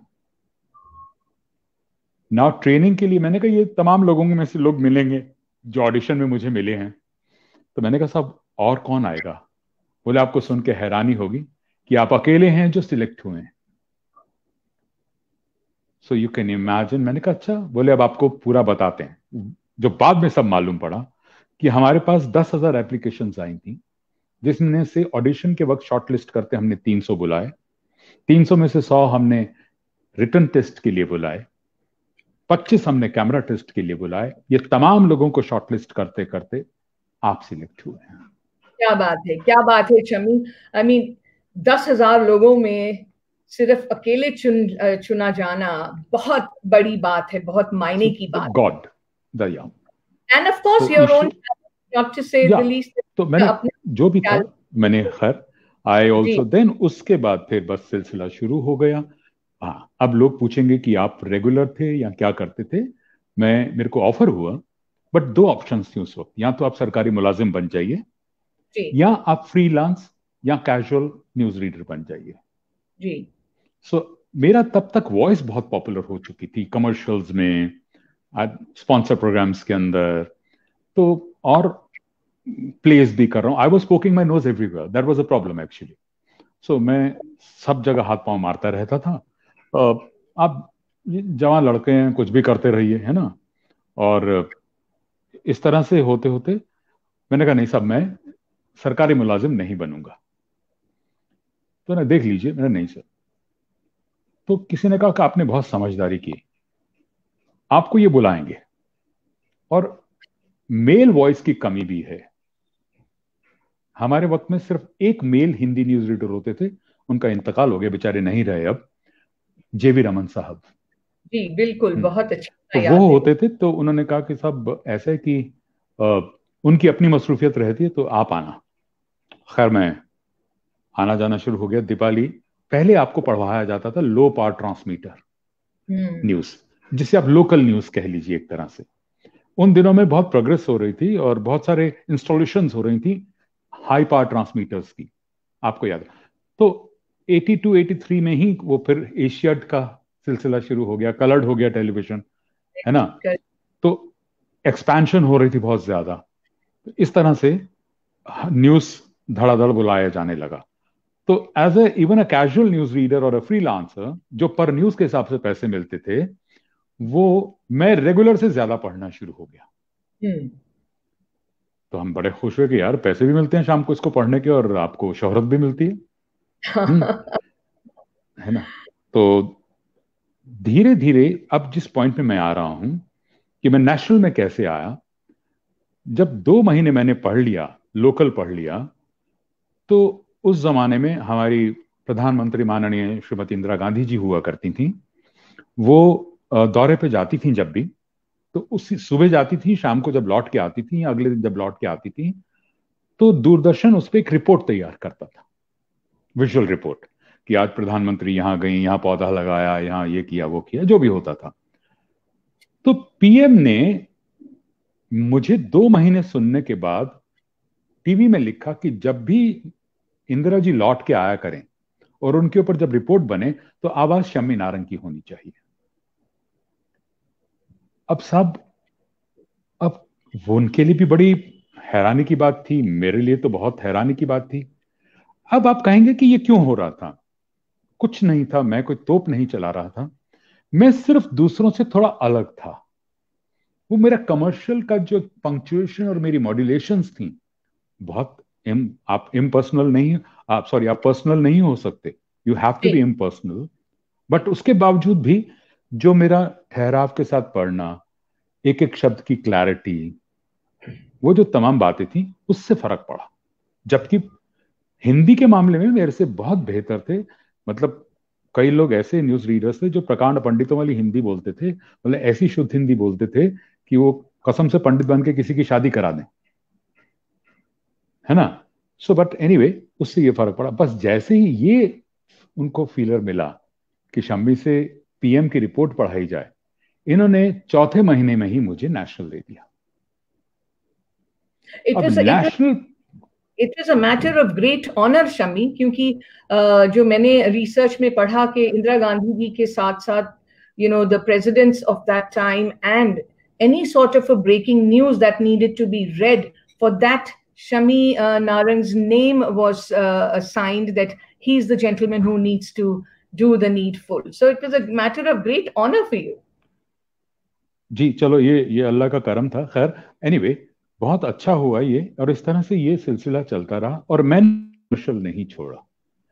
ना ट्रेनिंग के लिए, मैंने कहा ये तमाम लोगों में से लोग मिलेंगे जो ऑडिशन में मुझे मिले हैं. तो मैंने कहा साहब और कौन आएगा? बोले आपको सुन के हैरानी होगी कि आप अकेले हैं जो सिलेक्ट हुए हैं. So you can imagine. मैंने कहा अच्छा. बोले अब आपको पूरा बताते हैं. जो बाद में सब मालूम पड़ा कि हमारे पास 10,000 एप्लीकेशंस आई थी, जिसमें से ऑडिशन के वक्त शॉर्टलिस्ट करते हमने 300 बुलाए. 300 में से 100 हमने रिटन टेस्ट के लिए बुलाए, 25 हमने कैमरा टेस्ट के लिए बुलाए. ये तमाम लोगों को शॉर्टलिस्ट करते करते आप सिलेक्ट हुए हैं. क्या बात है, क्या बात है शमी. आई मीन 10,000 लोगों में सिर्फ अकेले चुना जाना बहुत बड़ी बात है, बहुत मायने की बात. गॉड दया. And of course your own, not to say the least. तो मैंने जो भी था मैंने, खैर आई ऑल्सो देन उसके बाद फिर बस सिलसिला शुरू हो गया. हाँ, अब लोग पूछेंगे कि आप रेगुलर थे या क्या करते थे. मेरे को ऑफर हुआ, बट 2 ऑप्शंस थी उस वक्त. या तो आप सरकारी मुलाजिम बन जाइए, या आप फ्रीलांस या कैजुअल न्यूज रीडर बन जाइए. जी. सो मेरा तब तक वॉइस बहुत पॉपुलर हो चुकी थी, कमर्शियल्स में, स्पॉन्सर प्रोग्राम्स के अंदर, तो और प्लेस भी कर रहा हूँ. I was poking my nose everywhere. That was a problem actually. So मैं सब जगह हाथ पांव मारता रहता था. आप जवान लड़के हैं, कुछ भी करते रहिए, है ना. और इस तरह से होते होते मैंने कहा नहीं साहब मैं सरकारी मुलाजिम नहीं बनूंगा. तो ना देख लीजिए. मैंने नहीं सर. तो किसी ने कहा कि आपने बहुत समझदारी की, आपको ये बुलाएंगे. और मेल वॉइस की कमी भी है. हमारे वक्त में सिर्फ एक मेल हिंदी न्यूज रीडर होते थे, उनका इंतकाल हो गया, बेचारे नहीं रहे अब, जेवी रमन साहब. जी बिल्कुल, बहुत अच्छा. तो वो होते थे. तो उन्होंने कहा कि साहब ऐसा है कि उनकी अपनी मसरूफियत रहती है, तो आप आना. खैर मैं आना जाना शुरू हो गया. दीपाली, पहले आपको पढ़वाया जाता था लो पावर ट्रांसमीटर न्यूज, जिसे आप लोकल न्यूज कह लीजिए एक तरह से. उन दिनों में बहुत प्रोग्रेस हो रही थी और बहुत सारे इंस्टॉलेशंस हो रही थी हाई पावर ट्रांसमीटर्स की, आपको याद है. तो 82 83 में ही वो फिर एशियाड का सिलसिला शुरू हो गया, कलर्ड हो गया टेलीविजन, है ना. तो एक्सपेंशन हो रही थी बहुत ज्यादा. इस तरह से न्यूज धड़ाधड़ बुलाया जाने लगा. तो as a even a casual news reader और अ फ्रीलांसर, जो पर न्यूज के हिसाब से पैसे मिलते थे, वो मैं रेगुलर से ज्यादा पढ़ना शुरू हो गया. तो हम बड़े खुश हुए कि यार पैसे भी मिलते हैं शाम को इसको पढ़ने के, और आपको शोहरत भी मिलती है. है ना. तो धीरे धीरे अब जिस पॉइंट में मैं आ रहा हूं कि मैं नेशनल में कैसे आया, जब 2 महीने मैंने पढ़ लिया, लोकल पढ़ लिया, तो उस जमाने में हमारी प्रधानमंत्री माननीय श्रीमती इंदिरा गांधी जी हुआ करती थी. वो दौरे पे जाती थी जब भी, तो उसी सुबह जाती थी, शाम को जब लौट के आती थी, अगले दिन जब लौट के आती थी, तो दूरदर्शन उस पर एक रिपोर्ट तैयार करता था, विजुअल रिपोर्ट, कि आज प्रधानमंत्री यहां गई, यहां पौधा लगाया, यहां ये किया वो किया, जो भी होता था. तो पीएम ने मुझे 2 महीने सुनने के बाद टीवी में लिखा कि जब भी इंदिरा जी लौट के आया करें और उनके ऊपर जब रिपोर्ट बने तो आवाज शम्मी नारंग की होनी चाहिए। अब साहब, अब वो उनके लिए भी बड़ी हैरानी की बात थी, मेरे लिए तो बहुत हैरानी की बात थी। अब आप कहेंगे कि ये क्यों हो रहा था? कुछ नहीं था, मैं कोई तोप नहीं चला रहा था, मैं सिर्फ दूसरों से थोड़ा अलग था। वो मेरा कमर्शियल का जो पंक्चुएशन और मेरी मॉड्यूलेशंस थी बहुत आप इम्पर्सनल नहीं, आप सॉरी, आप पर्सनल नहीं हो सकते, यू हैव टू बी जी इम्पर्सनल। बट उसके बावजूद भी जो मेरा ठहराव के साथ पढ़ना, एक एक शब्द की क्लैरिटी, वो जो तमाम बातें थी, उससे फर्क पड़ा। जबकि हिंदी के मामले में मेरे से बहुत बेहतर थे। मतलब कई लोग ऐसे न्यूज रीडर्स थे जो प्रकांड पंडितों वाली हिंदी बोलते थे, मतलब ऐसी शुद्ध हिंदी बोलते थे कि वो कसम से पंडित बन के किसी की शादी करा दें, है ना। सो बट एनीवे, उससे ये फर्क पड़ा। बस जैसे ही ये उनको फीलर मिला कि शम्मी से पीएम की रिपोर्ट पढ़ाई जाए, इन्होंने चौथे महीने में ही मुझे नेशनल दे दिया। इट अब was national, it is a matter of great honour Shammi, क्योंकि जो मैंने रिसर्च में पढ़ा कि इंदिरा गांधी जी के साथ साथ the presidents of that time and any sort of a breaking news that needed to be read, for that Shami Narang's name was assigned, that he's the gentleman who needs to do the needful. So it was a matter of great honor for you. जी चलो, ये अल्लाह का करम था। खैर, anyway, बहुत अच्छा हुआ ये, और इस तरह से ये सिलसिला चलता रहा और मैंने कमर्शियल नहीं छोड़ा।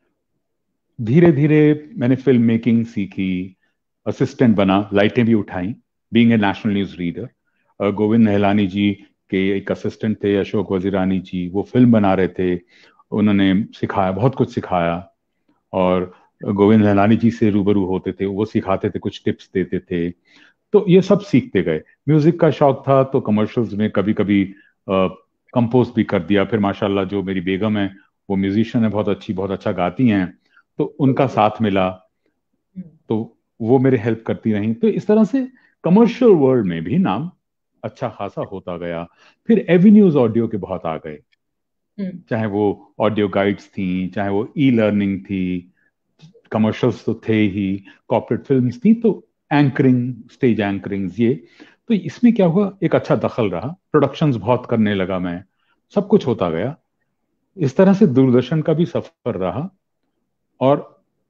धीरे धीरे मैंने फिल्म मेकिंग सीखी, असिस्टेंट बना, लाइटें भी उठाई, being a national news reader. Govind Nihalani ji के एक असिस्टेंट थे, अशोक वजीरानी जी, वो फिल्म बना रहे थे, उन्होंने सिखाया, बहुत कुछ सिखाया। और गोविंद नहलानी जी से रूबरू होते थे, वो सिखाते थे, कुछ टिप्स देते थे, तो ये सब सीखते गए। म्यूजिक का शौक था तो कमर्शियल्स में कभी कभी कंपोज भी कर दिया। फिर माशाल्लाह जो मेरी बेगम है, वो म्यूजिशियन है, बहुत अच्छी, बहुत अच्छा गाती हैं, तो उनका साथ मिला, तो वो मेरे हेल्प करती रही। तो इस तरह से कमर्शियल वर्ल्ड में भी नाम अच्छा खासा होता गया। फिर एवेन्यूज ऑडियो के बहुत आ गए, चाहे वो ऑडियो गाइड्स थी, चाहे वो ई लर्निंग थी, कमर्शियल्स तो थे ही, कॉर्पोरेट फिल्म्स थी, तो एंकरिंग, स्टेज एंकरिंग, ये तो इसमें क्या हुआ, एक अच्छा दखल रहा, प्रोडक्शंस बहुत करने लगा मैं, सब कुछ होता गया। इस तरह से दूरदर्शन का भी सफर रहा। और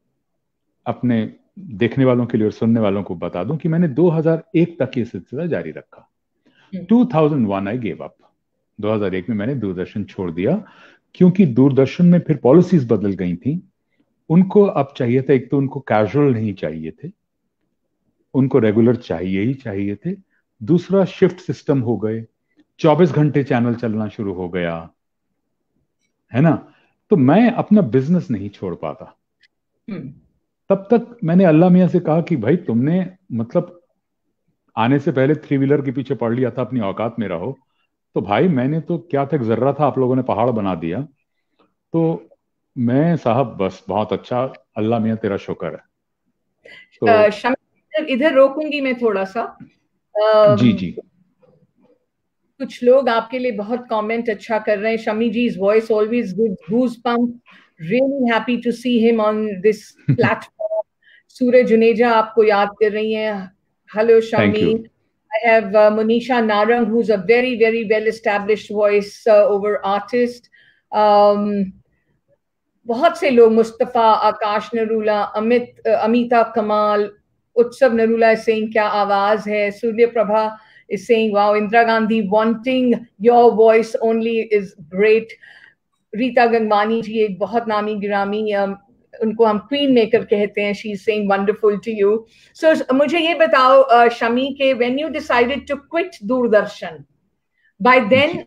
अपने देखने वालों के लिए और सुनने वालों को बता दूं कि मैंने 2001 तक ये सिलसिला जारी रखा। 2001 आई गेव अप। 2001 में मैंने दूरदर्शन छोड़ दिया, क्योंकि दूरदर्शन में फिर पॉलिसीज बदल गई थी। उनको अब चाहिए था, एक तो उनको कैजुअल नहीं चाहिए थे, उनको रेगुलर चाहिए ही चाहिए थे। दूसरा, शिफ्ट सिस्टम हो गए, 24 घंटे चैनल चलना शुरू हो गया, है ना। तो मैं अपना बिजनेस नहीं छोड़ पाता। तब तक मैंने अल्लाह मियां से कहा कि भाई तुमने मतलब आने से पहले थ्री व्हीलर के पीछे पड़ लिया था, अपनी औकात में रहो। तो भाई मैंने तो क्या था, एक जर्रा था, आप लोगों ने पहाड़ बना दिया। तो मैं साहब बस बहुत अच्छा, अल्लाह मियां तेरा शुक्र है। तो शमी, इधर रोकूंगी मैं थोड़ा सा। जी जी। कुछ लोग आपके लिए बहुत कमेंट अच्छा कर रहे हैं। Shammi ji voice always good, goosebumps, really happy to see him on this platform. Suraj Juneja आपको याद कर रही हैं। Hello thank Shammi. You. I have Monisha Narang, who's a very, very well-established voice over artist. बहुत से लोग, मुस्तफा, आकाश नरूला, अमिता कमाल, उत्सव नरूला is saying क्या आवाज है, सूर्य Prabha is saying wow, Indira Gandhi wanting your voice only is great. Rita Gangwani जी एक बहुत नामी गिरामी, उनको हम क्वीन मेकर कहते हैं, she is saying wonderful to you. So मुझे ये बताओ शमी के when you decided to quit Doordarshan, by then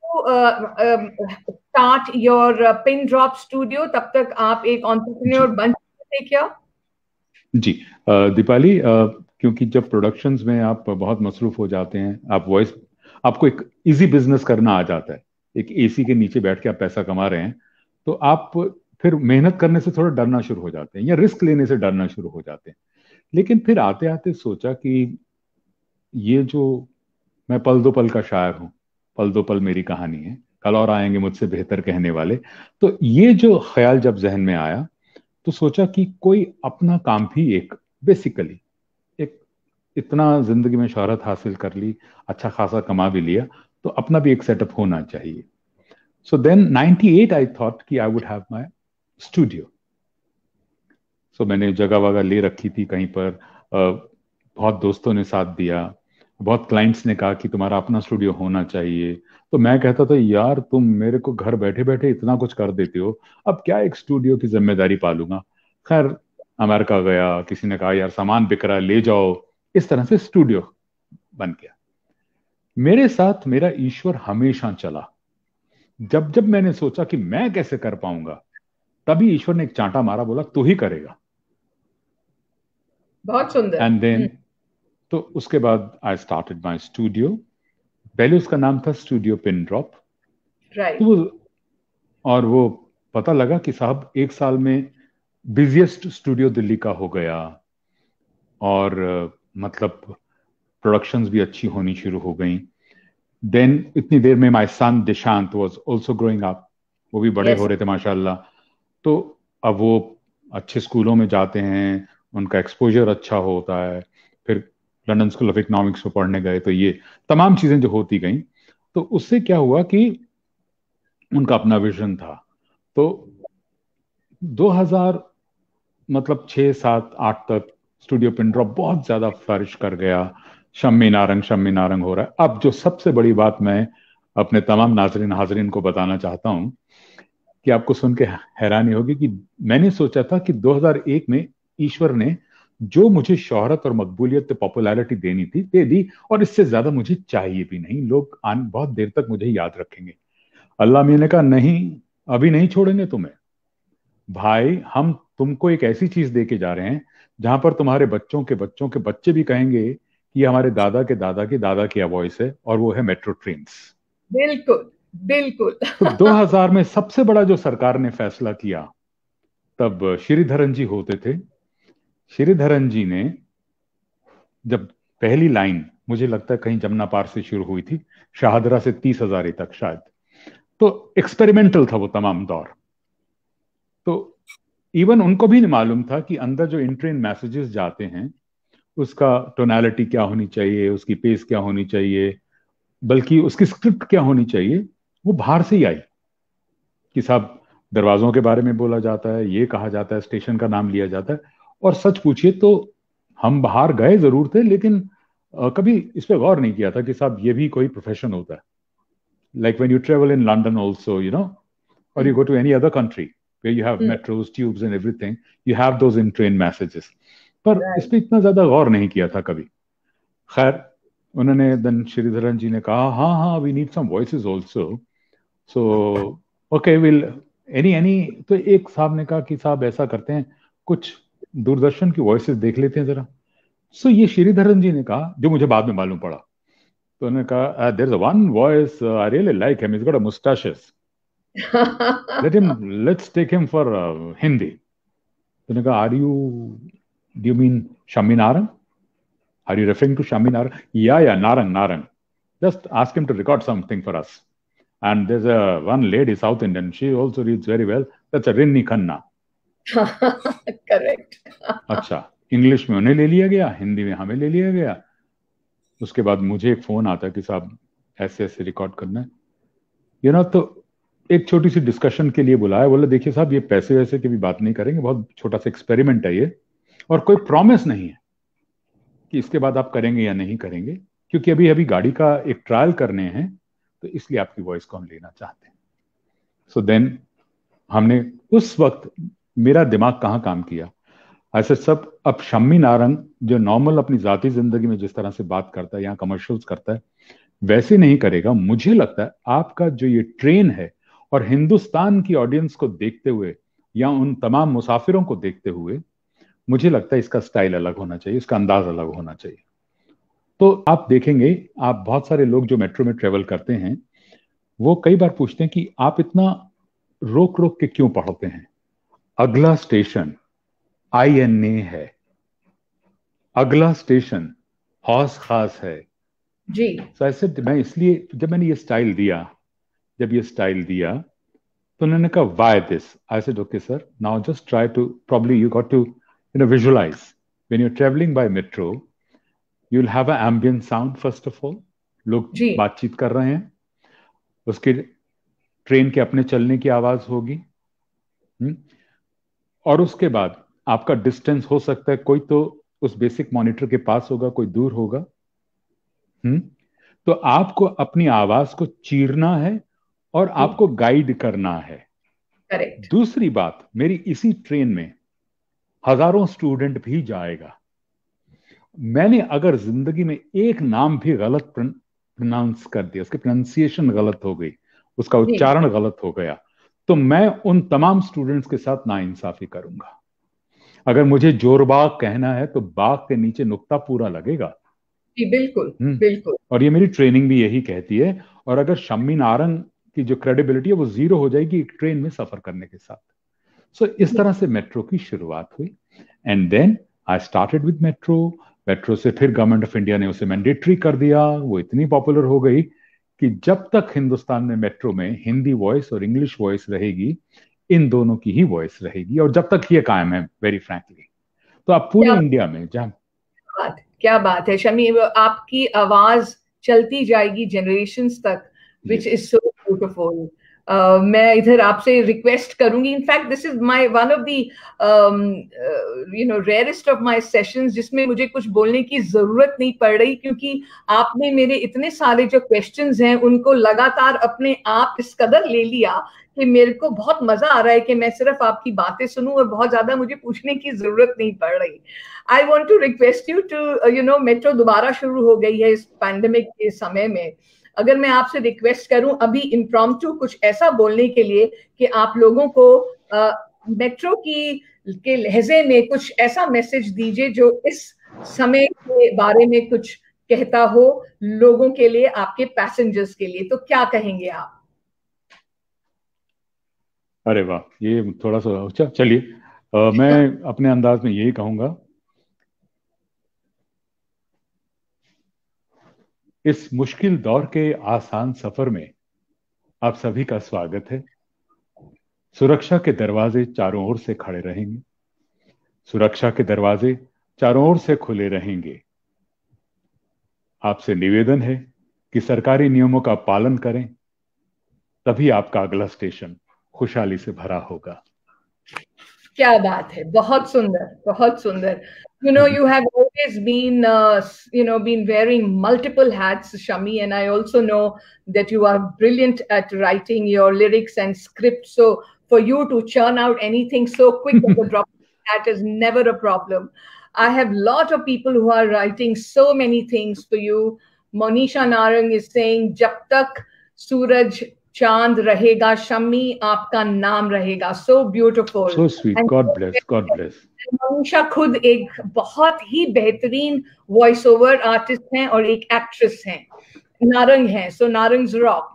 start your pin drop studio, तब तक आप एक एंटरप्रेन्योर बन चुके थे क्या? जी दीपाली, क्योंकि जब प्रोडक्शंस में आप बहुत मसरूफ हो जाते हैं, आप वॉइस, आपको एक इजी बिजनेस करना आ जाता है, एक एसी के नीचे बैठ के आप पैसा कमा रहे हैं, तो आप फिर मेहनत करने से थोड़ा डरना शुरू हो जाते हैं, या रिस्क लेने से डरना शुरू हो जाते हैं। लेकिन फिर आते आते सोचा कि ये जो मैं पल दो पल का शायर हूँ, पल दो पल मेरी कहानी है, कल और आएंगे मुझसे बेहतर कहने वाले। तो ये जो ख्याल जब जहन में आया तो सोचा कि कोई अपना काम भी एक, बेसिकली एक, इतना जिंदगी में शोहरत हासिल कर ली, अच्छा खासा कमा भी लिया, तो अपना भी एक सेटअप होना चाहिए। सो देन 98 आई थॉट कि I would have my studio. So मैंने जगह वगह ले रखी थी कहीं पर, बहुत दोस्तों ने साथ दिया, बहुत क्लाइंट्स ने कहा कि तुम्हारा अपना स्टूडियो होना चाहिए। तो मैं कहता था यार तुम मेरे को घर बैठे बैठे इतना कुछ कर देते हो, अब क्या एक स्टूडियो की जिम्मेदारी पालूंगा। खैर अमेरिका गया, किसी ने कहा यार सामान बिक रहा है ले जाओ, इस तरह से स्टूडियो बन गया। मेरे साथ मेरा ईश्वर हमेशा चला। जब जब मैंने सोचा कि मैं कैसे कर पाऊंगा, तभी ईश्वर ने एक चांटा मारा, बोला तू ही करेगा। बहुत सुंदर। एंड देन तो उसके बाद आई स्टार्टेड माय स्टूडियो। पहले उसका नाम था स्टूडियो पिन ड्रॉप। तो राइट। और वो पता लगा कि साहब एक साल में बिजिएस्ट स्टूडियो दिल्ली का हो गया, और मतलब प्रोडक्शंस भी अच्छी होनी शुरू हो गई। देन इतनी देर में my son Dishant was also growing up, वो भी बड़े हो यस। रहे थे माशाल्लाह। तो अब वो अच्छे स्कूलों में जाते हैं, उनका एक्सपोजर अच्छा होता है। फिर लंदन स्कूल ऑफ इकोनॉमिक्स में पढ़ने गए, तो ये तमाम चीजें जो होती गई, तो उससे क्या हुआ कि उनका अपना विजन था। तो 2000 मतलब 6 7 8 तक स्टूडियो पिन ड्रॉप बहुत ज्यादा फ्लरिश कर गया। शम्मी नारंग हो रहा है। अब जो सबसे बड़ी बात मैं अपने तमाम नाजरीन हाजरीन को बताना चाहता हूं, कि आपको सुन के हैरानी होगी कि मैंने सोचा था कि 2001 में ईश्वर ने जो मुझे शोहरत और मकबूलियत पॉपुलैरिटी देनी थी दे दी, और इससे ज्यादा मुझे चाहिए भी नहीं, लोग बहुत देर तक मुझे याद रखेंगे। अल्लाह मियां ने कहा नहीं, अभी नहीं छोड़ेंगे तुम्हें भाई, हम तुमको एक ऐसी चीज दे के जा रहे हैं जहां पर तुम्हारे बच्चों के बच्चे भी कहेंगे कि ये हमारे दादा के दादा की वॉइस है, और वो है मेट्रो ट्रेन्स। बिल्कुल बिल्कुल। तो 2000 में सबसे बड़ा जो सरकार ने फैसला किया, तब श्रीधरन जी होते थे। श्रीधरन जी ने जब पहली लाइन, मुझे लगता है कहीं जमुना पार से शुरू हुई थी, शाहदरा से 30 हजारी तक शायद, तो एक्सपेरिमेंटल था वो तमाम दौर। तो इवन उनको भी नहीं मालूम था कि अंदर जो इंट्रेन मैसेजेस जाते हैं उसका टोनालिटी क्या होनी चाहिए, उसकी पेस क्या होनी चाहिए, बल्कि उसकी स्क्रिप्ट क्या होनी चाहिए, वो बाहर से ही आई। कि साहब दरवाजों के बारे में बोला जाता है, ये कहा जाता है, स्टेशन का नाम लिया जाता है। और सच पूछिए तो हम बाहर गए जरूर थे, लेकिन कभी इस पे गौर नहीं किया था कि साहब ये भी कोई प्रोफेशन होता है। Like when you travel in London also, you know, or you go to any other country where you have metros, tubes and everything, you have those in train messages. पर इस पे इतना ज्यादा गौर नहीं किया था कभी। खैर उन्होंने देन श्रीधरन जी ने कहा हाँ हाँ we need some voices also, so okay will any. तो एक साहब ने कहा कि साहब ऐसा करते हैं, कुछ दूरदर्शन की वॉइसेस देख लेते हैं जरा। सो ये श्रीधरन जी ने कहा, जो मुझे बाद में मालूम पड़ा, तो उन्होंने कहा there is one voice I really like him, he got a mustaches, let's take him for Hindi. तो उन्होंने कहा do you mean Shammi Narang? Are you referring to Shammi Narang? Yeah, Narang. Just ask him to record something for us. And there's one lady, South Indian, she also reads very well. That's a Rinni Khanna. Correct. अच्छा, English में उन्हें ले लिया गया, हिंदी में हमें ले लिया गया। उसके बाद मुझे एक फोन आता है कि साहब ऐसे ऐसे रिकॉर्ड करना है, तो एक छोटी सी डिस्कशन के लिए बुलाया। बोले देखिए साहब ये पैसे वैसे की भी बात नहीं करेंगे, बहुत छोटा सा एक्सपेरिमेंट है ये, और कोई प्रॉमिस नहीं है कि इसके बाद आप करेंगे या नहीं करेंगे, क्योंकि अभी अभी गाड़ी का एक ट्रायल करने हैं, तो इसलिए आपकी वॉइस को हम लेना चाहते हैं। सो देन हमने उस वक्त, मेरा दिमाग कहाँ काम किया, ऐसे सब अब शम्मी नारंग जो नॉर्मल अपनी जाती जिंदगी में जिस तरह से बात करता है, यहाँ कमर्शियल्स करता है, वैसे नहीं करेगा। मुझे लगता है आपका जो ये ट्रेन है, और हिंदुस्तान की ऑडियंस को देखते हुए या उन तमाम मुसाफिरों को देखते हुए, मुझे लगता है इसका स्टाइल अलग होना चाहिए, इसका अंदाज अलग होना चाहिए। तो आप देखेंगे, आप बहुत सारे लोग जो मेट्रो में ट्रेवल करते हैं, वो कई बार पूछते हैं कि आप इतना रोक रोक के क्यों पढ़ते हैं। अगला स्टेशन INA है, अगला स्टेशन हौस खास है जी। So I said, मैं इसलिए जब मैंने ये स्टाइल दिया, तो उन्होंने कहा why this? I said, okay sir, now just try to, probably you got to visualize when you're traveling by metro, you'll have an ambient sound first of all, लोग जी। बातचीत कर रहे हैं, उसके ट्रेन के अपने चलने की आवाज होगी, और उसके बाद आपका डिस्टेंस हो सकता है कोई तो उस बेसिक मॉनिटर के पास होगा, कोई दूर होगा, तो आपको अपनी आवाज को चीरना है और आपको गाइड करना है। करेक्ट। दूसरी बात, मेरी इसी ट्रेन में हजारों स्टूडेंट भी जाएगा, मैंने अगर जिंदगी में एक नाम भी गलत प्रोनाउंस कर दिया, उसकी प्रोनाउंसिएशन गलत हो गई, उसका उच्चारण गलत हो गया, तो मैं उन तमाम स्टूडेंट्स के साथ नाइंसाफी करूंगा। अगर मुझे जोरबाग कहना है तो बाग के नीचे नुक्ता पूरा लगेगा। जी बिल्कुल बिल्कुल। और ये मेरी ट्रेनिंग भी यही कहती है। और अगर शम्मी नारंग की जो क्रेडिबिलिटी है वो जीरो हो जाएगी एक ट्रेन में सफर करने के साथ। सो इस तरह से मेट्रो की शुरुआत हुई, and then I started with metro. Metro से फिर गवर्नमेंट ऑफ इंडिया ने उसे मैंडेटरी कर दिया। वो इतनी पॉपुलर हो गई कि जब तक हिंदुस्तान में मेट्रो में हिंदी वॉइस और इंग्लिश वॉइस रहेगी, इन दोनों की ही वॉइस रहेगी, और जब तक ये कायम है, वेरी फ्रैंकली। तो आप पूरे इंडिया में जहां क्या बात है शमी, आपकी आवाज चलती जाएगी जनरेशंस तक, विच इज सो ब्यूटीफुल। मैं इधर आपसे रिक्वेस्ट करूंगी, in fact this is my one of the rarest of my sessions जिसमें मुझे कुछ बोलने की जरूरत नहीं पड़ रही, क्योंकि आपने मेरे इतने सारे जो क्वेश्चंस हैं उनको लगातार अपने आप इस कदर ले लिया कि मेरे को बहुत मजा आ रहा है कि मैं सिर्फ आपकी बातें सुनूं और बहुत ज्यादा मुझे पूछने की जरूरत नहीं पड़ रही। I want to request you to metro दोबारा शुरू हो गई है इस पैंडेमिक के समय में। अगर मैं आपसे रिक्वेस्ट करूं अभी इम्प्रॉम्प्टू कुछ ऐसा बोलने के लिए कि आप लोगों को मेट्रो के लहजे में कुछ ऐसा मैसेज दीजिए जो इस समय के बारे में कुछ कहता हो लोगों के लिए, आपके पैसेंजर्स के लिए, तो क्या कहेंगे आप? अरे वाह, ये थोड़ा सा चलिए मैं अपने अंदाज में यही कहूंगा, इस मुश्किल दौर के आसान सफर में आप सभी का स्वागत है। सुरक्षा के दरवाजे चारों ओर से खड़े रहेंगे, सुरक्षा के दरवाजे चारों ओर से खुले रहेंगे। आपसे निवेदन है कि सरकारी नियमों का पालन करें, तभी आपका अगला स्टेशन खुशहाली से भरा होगा। क्या बात है, बहुत सुंदर, बहुत सुंदर। You have always been, been wearing multiple hats, Shami, and I also know that you are brilliant at writing your lyrics and scripts. So for you to churn out anything so quick at the drop of a hat is never a problem. I have a lot of people who are writing so many things for you. Monisha Narang is saying, "Jab tak Suraj चांद रहेगा शम्मी आपका नाम रहेगा." So beautiful, so sweet, God bless, God bless. Manisha खुद एक बहुत ही बेहतरीन voice over artist हैं और एक एक्ट्रेस हैं, नारंग हैं, सो नारंग्स रॉक।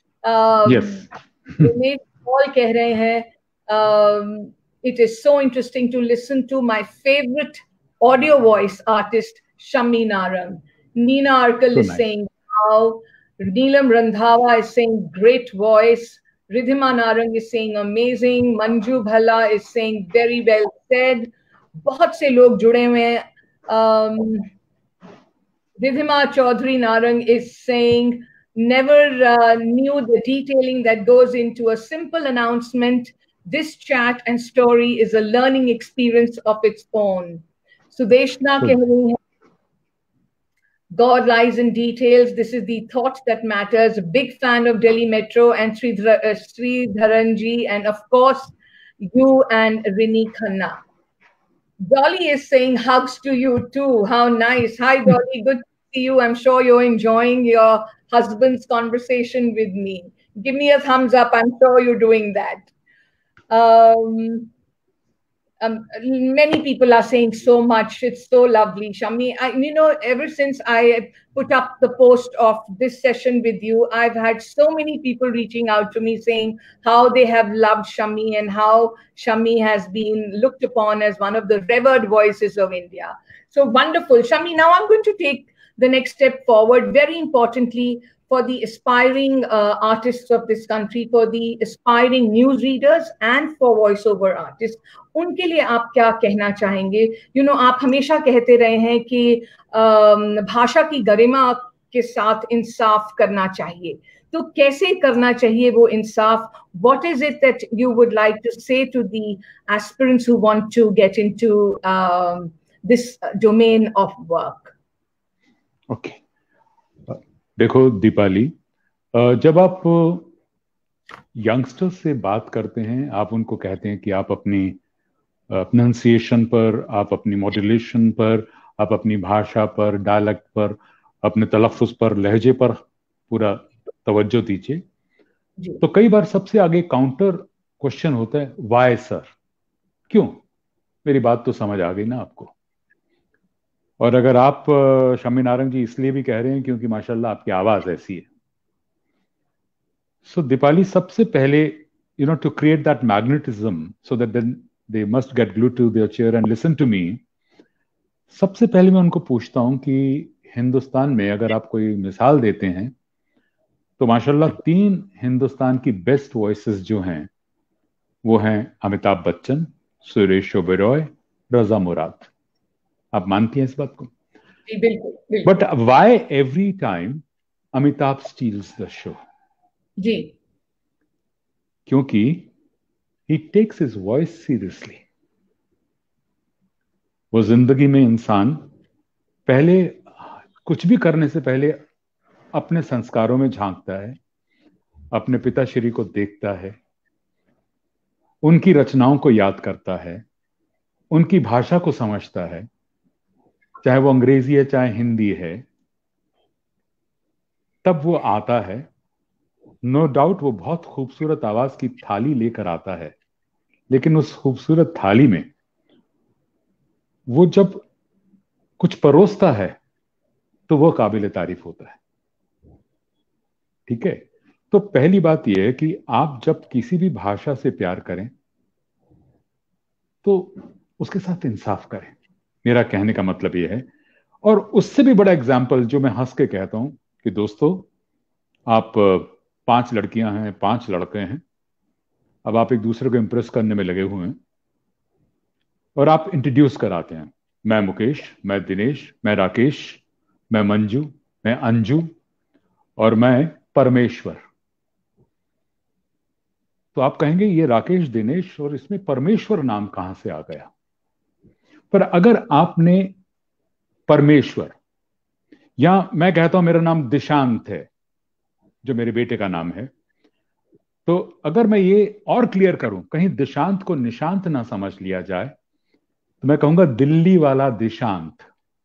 पॉल कह रहे हैं, it is so interesting to listen to my favourite audio voice artist Shammi Narang. Neena Arkal is saying how, Neelam Randhawa is saying great voice. Ridhima Narang is saying amazing. Manju Bhala is saying very well said. बहुत से लोग जुड़े हुए हैं। Ridhima Chaudhary Narang is saying never knew the detailing that goes into a simple announcement. This chat and story is a learning experience of its own. Sudeshna कह रही है, God lies in details. This is the thought that matters. A big fan of Delhi Metro and Sridharanji, and of course, you and Rini Khanna. Dolly is saying hugs to you too. How nice. Hi, Dolly. Good to see you. I'm sure you're enjoying your husband's conversation with me. Give me a thumbs up. I'm sure you're doing that. Many people are saying so much. It's so lovely, Shami. Ever since I put up the post of this session with you, I've had so many people reaching out to me saying how they have loved Shami and how Shami has been looked upon as one of the revered voices of India. So wonderful. Shami, now I'm going to take the next step forward, very importantly, for the aspiring artists of this country, for the aspiring news readers and for voiceover artists, उनके लिए आप क्या कहना चाहेंगे? आप हमेशा कहते रहे हैं कि भाषा की गरिमा के साथ इंसाफ करना चाहिए, तो कैसे करना चाहिए वो इंसाफ? What is it that you would like to say to the aspirants who want to get into this domain of work? Okay. देखो दीपाली, जब आप यंगस्टर्स से बात करते हैं, आप उनको कहते हैं कि आप अपनी प्रोनाउंसिएशन पर, आप अपनी मॉड्यूलेशन पर, आप अपनी भाषा पर, डायलेक्ट पर, अपने तलफ़्फ़ुज़ पर, लहजे पर पूरा तवज्जो दीजिए। तो कई बार सबसे आगे काउंटर क्वेश्चन होता है, वाई सर, क्यों? मेरी बात तो समझ आ गई ना आपको। और अगर आप शम्मी नारंग जी इसलिए भी कह रहे हैं क्योंकि माशाल्लाह आपकी आवाज ऐसी है। सो दीपाली, सबसे पहले to create that magnetism so that then they must get glued to their chair and listen to me. सबसे पहले मैं उनको पूछता हूं कि हिंदुस्तान में अगर आप कोई मिसाल देते हैं तो माशाल्लाह 3 हिंदुस्तान की बेस्ट वॉइसेस जो हैं वो हैं अमिताभ बच्चन, सुरेश ओबेरॉय, रजा मुराद। आप मानती हैं इस बात को? जी बिल्कुल। But why every time Amitabh steals the show? जी, क्योंकि he takes his voice seriously. वो जिंदगी में इंसान पहले कुछ भी करने से पहले अपने संस्कारों में झांकता है, अपने पिताश्री को देखता है, उनकी रचनाओं को याद करता है, उनकी भाषा को समझता है, चाहे वो अंग्रेजी है चाहे हिंदी है, तब वो आता है। नो डाउट वो बहुत खूबसूरत आवाज की थाली लेकर आता है, लेकिन उस खूबसूरत थाली में वो जब कुछ परोसता है तो वो काबिल तारीफ होता है। ठीक है? तो पहली बात यह है कि आप जब किसी भी भाषा से प्यार करें तो उसके साथ इंसाफ करें, मेरा कहने का मतलब यह है। और उससे भी बड़ा एग्जाम्पल जो मैं हंस के कहता हूं कि दोस्तों, आप 5 लड़कियां हैं, 5 लड़के हैं, अब आप एक दूसरे को इंप्रेस करने में लगे हुए हैं और आप इंट्रोड्यूस कराते हैं, मैं मुकेश, मैं दिनेश, मैं राकेश, मैं मंजू, मैं अंजू और मैं परमेश्वर। तो आप कहेंगे ये राकेश, दिनेश और इसमें परमेश्वर नाम कहां से आ गया? पर अगर आपने परमेश्वर, या मैं कहता हूं मेरा नाम दिशांत है जो मेरे बेटे का नाम है, तो अगर मैं ये और क्लियर करूं, कहीं दिशांत को निशांत ना समझ लिया जाए, तो मैं कहूंगा दिल्ली वाला दिशांत,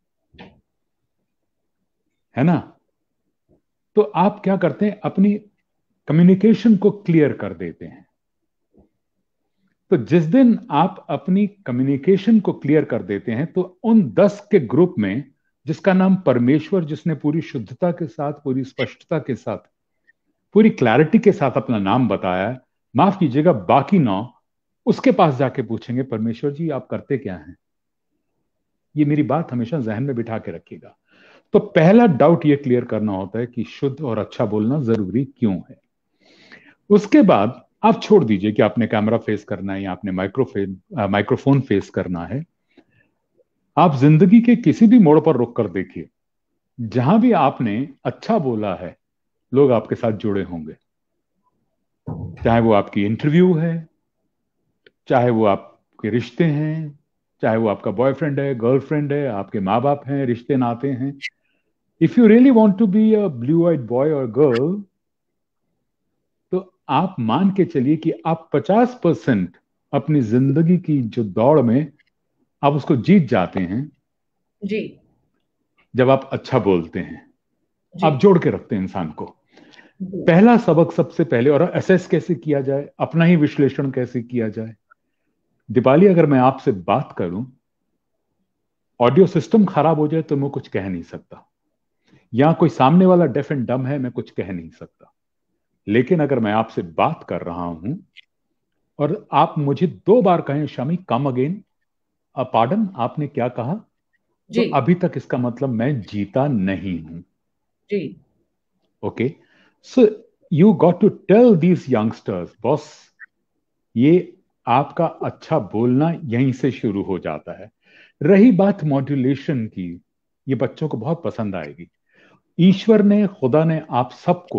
है ना? तो आप क्या करते हैं, अपनी कम्युनिकेशन को क्लियर कर देते हैं। तो जिस दिन आप अपनी कम्युनिकेशन को क्लियर कर देते हैं तो उन 10 के ग्रुप में जिसका नाम परमेश्वर, जिसने पूरी शुद्धता के साथ, पूरी स्पष्टता के साथ, पूरी क्लैरिटी के साथ अपना नाम बताया है, माफ कीजिएगा बाकी 9 उसके पास जाके पूछेंगे, परमेश्वर जी आप करते क्या हैं? ये मेरी बात हमेशा जहन में बिठा के रखिएगा। तो पहला डाउट ये क्लियर करना होता है कि शुद्ध और अच्छा बोलना जरूरी क्यों है। उसके बाद आप छोड़ दीजिए कि आपने कैमरा फेस करना है या आपने माइक्रोफोन फेस करना है। आप जिंदगी के किसी भी मोड़ पर रुक कर देखिए, जहां भी आपने अच्छा बोला है लोग आपके साथ जुड़े होंगे, चाहे वो आपकी इंटरव्यू है, चाहे वो आपके रिश्ते हैं, चाहे वो आपका बॉयफ्रेंड है, गर्लफ्रेंड है, आपके माँ बाप हैं, रिश्ते नाते हैं। If you really want to be a blue eyed boy और गर्ल, तो आप मान के चलिए कि आप 50% अपनी जिंदगी की जो दौड़ में आप उसको जीत जाते हैं जी, जब आप अच्छा बोलते हैं, जी, आप जोड़ के रखते हैं इंसान को। पहला सबक सबसे पहले, और असेस कैसे किया जाए, अपना ही विश्लेषण कैसे किया जाए। दीपाली, अगर मैं आपसे बात करूं, ऑडियो सिस्टम खराब हो जाए तो मैं कुछ कह नहीं सकता, या कोई सामने वाला डेफ एंड डम है, मैं कुछ कह नहीं सकता। लेकिन अगर मैं आपसे बात कर रहा हूं और आप मुझे 2 बार कहें, शमी कम अगेन, पार्डन आपने क्या कहा, तो जी अभी तक इसका मतलब मैं जीता नहीं हूं. जी okay, so you got to tell these youngsters, boss, ये आपका अच्छा बोलना यहीं से शुरू हो जाता है. रही बात मॉड्यूलेशन की, ये बच्चों को बहुत पसंद आएगी. ईश्वर ने, खुदा ने आप सबको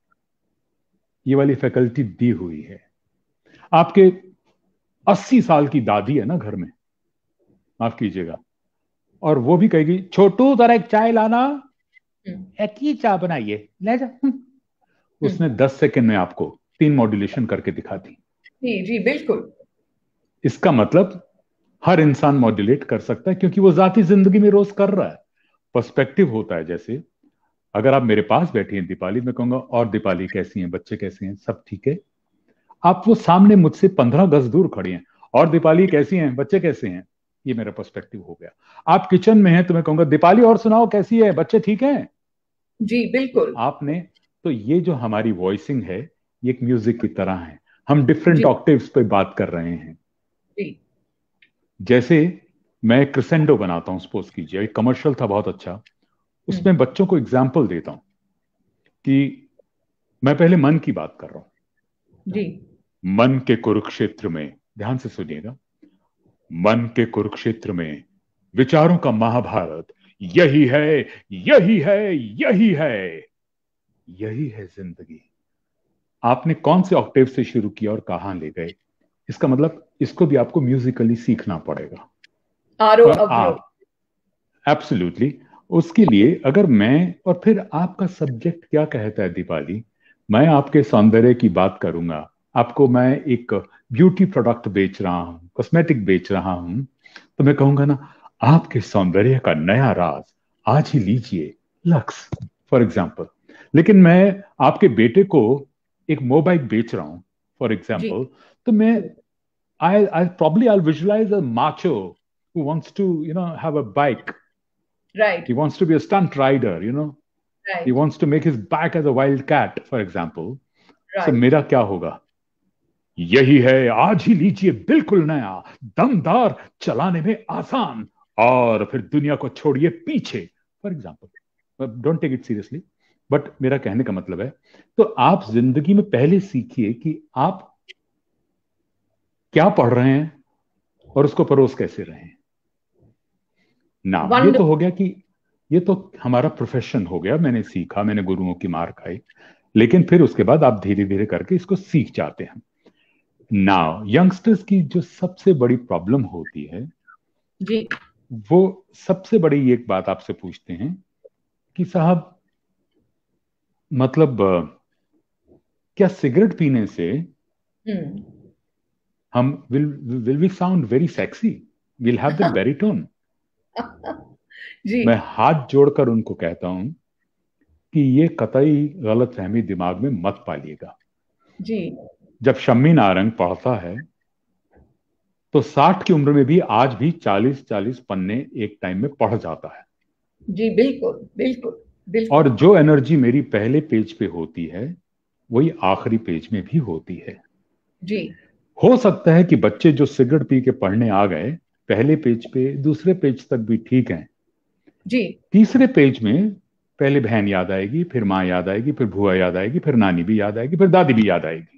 ये वाली फैकल्टी दी हुई है. आपके 80 साल की दादी है ना घर में, माफ कीजिएगा, और वो भी कहेगी छोटू जरा एक चाय लाना, हम्म एक ही चाय बनाइए, ले जा. हम्म, उसने 10 सेकंड में आपको 3 मॉड्यूलेशन करके दिखा दी. जी जी बिल्कुल. इसका मतलब हर इंसान मॉड्यूलेट कर सकता है, क्योंकि वो जाती जिंदगी में रोज कर रहा है. पर्सपेक्टिव होता है. जैसे अगर आप मेरे पास बैठी हैं दीपाली, मैं कहूंगा और दीपाली कैसी हैं, बच्चे कैसे हैं, सब ठीक है. आप वो सामने मुझसे 15 गज दूर खड़ी हैं, और दीपाली कैसी हैं, बच्चे कैसे हैं, ये मेरा पर्सपेक्टिव हो गया. आप किचन में हैं तो मैं कहूंगा दीपाली और सुनाओ कैसी है, बच्चे ठीक हैं. जी बिल्कुल. आपने, तो ये जो हमारी वॉइसिंग है, ये एक म्यूजिक की तरह है. हम डिफरेंट जी ऑक्टेव्स पे बात कर रहे हैं. जी. जैसे मैं क्रिसेंडो बनाता हूं, सपोज कीजिए, एक कमर्शियल था बहुत अच्छा, उसमें बच्चों को एग्जाम्पल देता हूं कि मैं पहले मन की बात कर रहा हूं. जी मन के कुरुक्षेत्र में, ध्यान से सुनिएगा, मन के कुरुक्षेत्र में विचारों का महाभारत, यही है, यही है, यही है, यही है जिंदगी. आपने कौन से ऑक्टेव से शुरू किया और कहां ले गए, इसका मतलब इसको भी आपको म्यूजिकली सीखना पड़ेगा. आरो और अवरोह. आप, एब्सोल्युटली, उसके लिए अगर मैं, और फिर आपका सब्जेक्ट क्या कहता है दीपाली, मैं आपके सौंदर्य की बात करूंगा, आपको मैं एक ब्यूटी प्रोडक्ट बेच रहा हूं, कॉस्मेटिक बेच रहा हूं, तो मैं कहूंगा ना, आपके सौंदर्य का नया राज आज ही लीजिए, लक्स, फॉर एग्जाम्पल. लेकिन मैं आपके बेटे को एक मोबाइल बेच रहा हूं, फॉर जी एग्जाम्पल, तो मैं, I probably I'll visualize a macho who wants to, have a bike. Right He wants to be a stunt rider. He right wants to make his back as a wild cat, for example. So right. मेरा क्या होगा? यही है, आज ही लीजिए, बिल्कुल नया, दमदार, चलाने में आसान, और फिर दुनिया को छोड़िए पीछे, for example. Don't take it seriously, but मेरा कहने का मतलब है, तो आप जिंदगी में पहले सीखिए कि आप क्या पढ़ रहे हैं और उसको परोस कैसे रहे हैं ना. ये तो हो वंडरफुल. गया कि ये तो हमारा प्रोफेशन हो गया, मैंने सीखा, मैंने गुरुओं की मार खाई. लेकिन फिर उसके बाद आप धीरे धीरे करके इसको सीख जाते हैं. नाउ यंगस्टर्स की जो सबसे बड़ी प्रॉब्लम होती है, जी वो सबसे बड़ी एक बात आपसे पूछते हैं कि साहब, मतलब क्या सिगरेट पीने से हम्म. हम will we sound very sexy, will have that baritone. जी मैं हाथ जोड़कर उनको कहता हूं कि ये कतई गलत फहमी दिमाग में मत पालिएगा. जी जब शम्मी नारंग पढ़ता है तो 60 की उम्र में भी आज भी 40-40 पन्ने एक टाइम में पढ़ जाता है. जी बिल्कुल बिल्कुल और बिल्कुल. जो एनर्जी मेरी पहले पेज पे होती है, वही आखिरी पेज में भी होती है. जी हो सकता है कि बच्चे जो सिगरेट पी के पढ़ने आ गए, पहले पेज पे, दूसरे पेज तक भी ठीक है, जी. तीसरे पेज में पहले बहन याद आएगी, फिर माँ याद आएगी, फिर भूआ याद आएगी, फिर नानी भी याद आएगी, फिर दादी भी याद आएगी.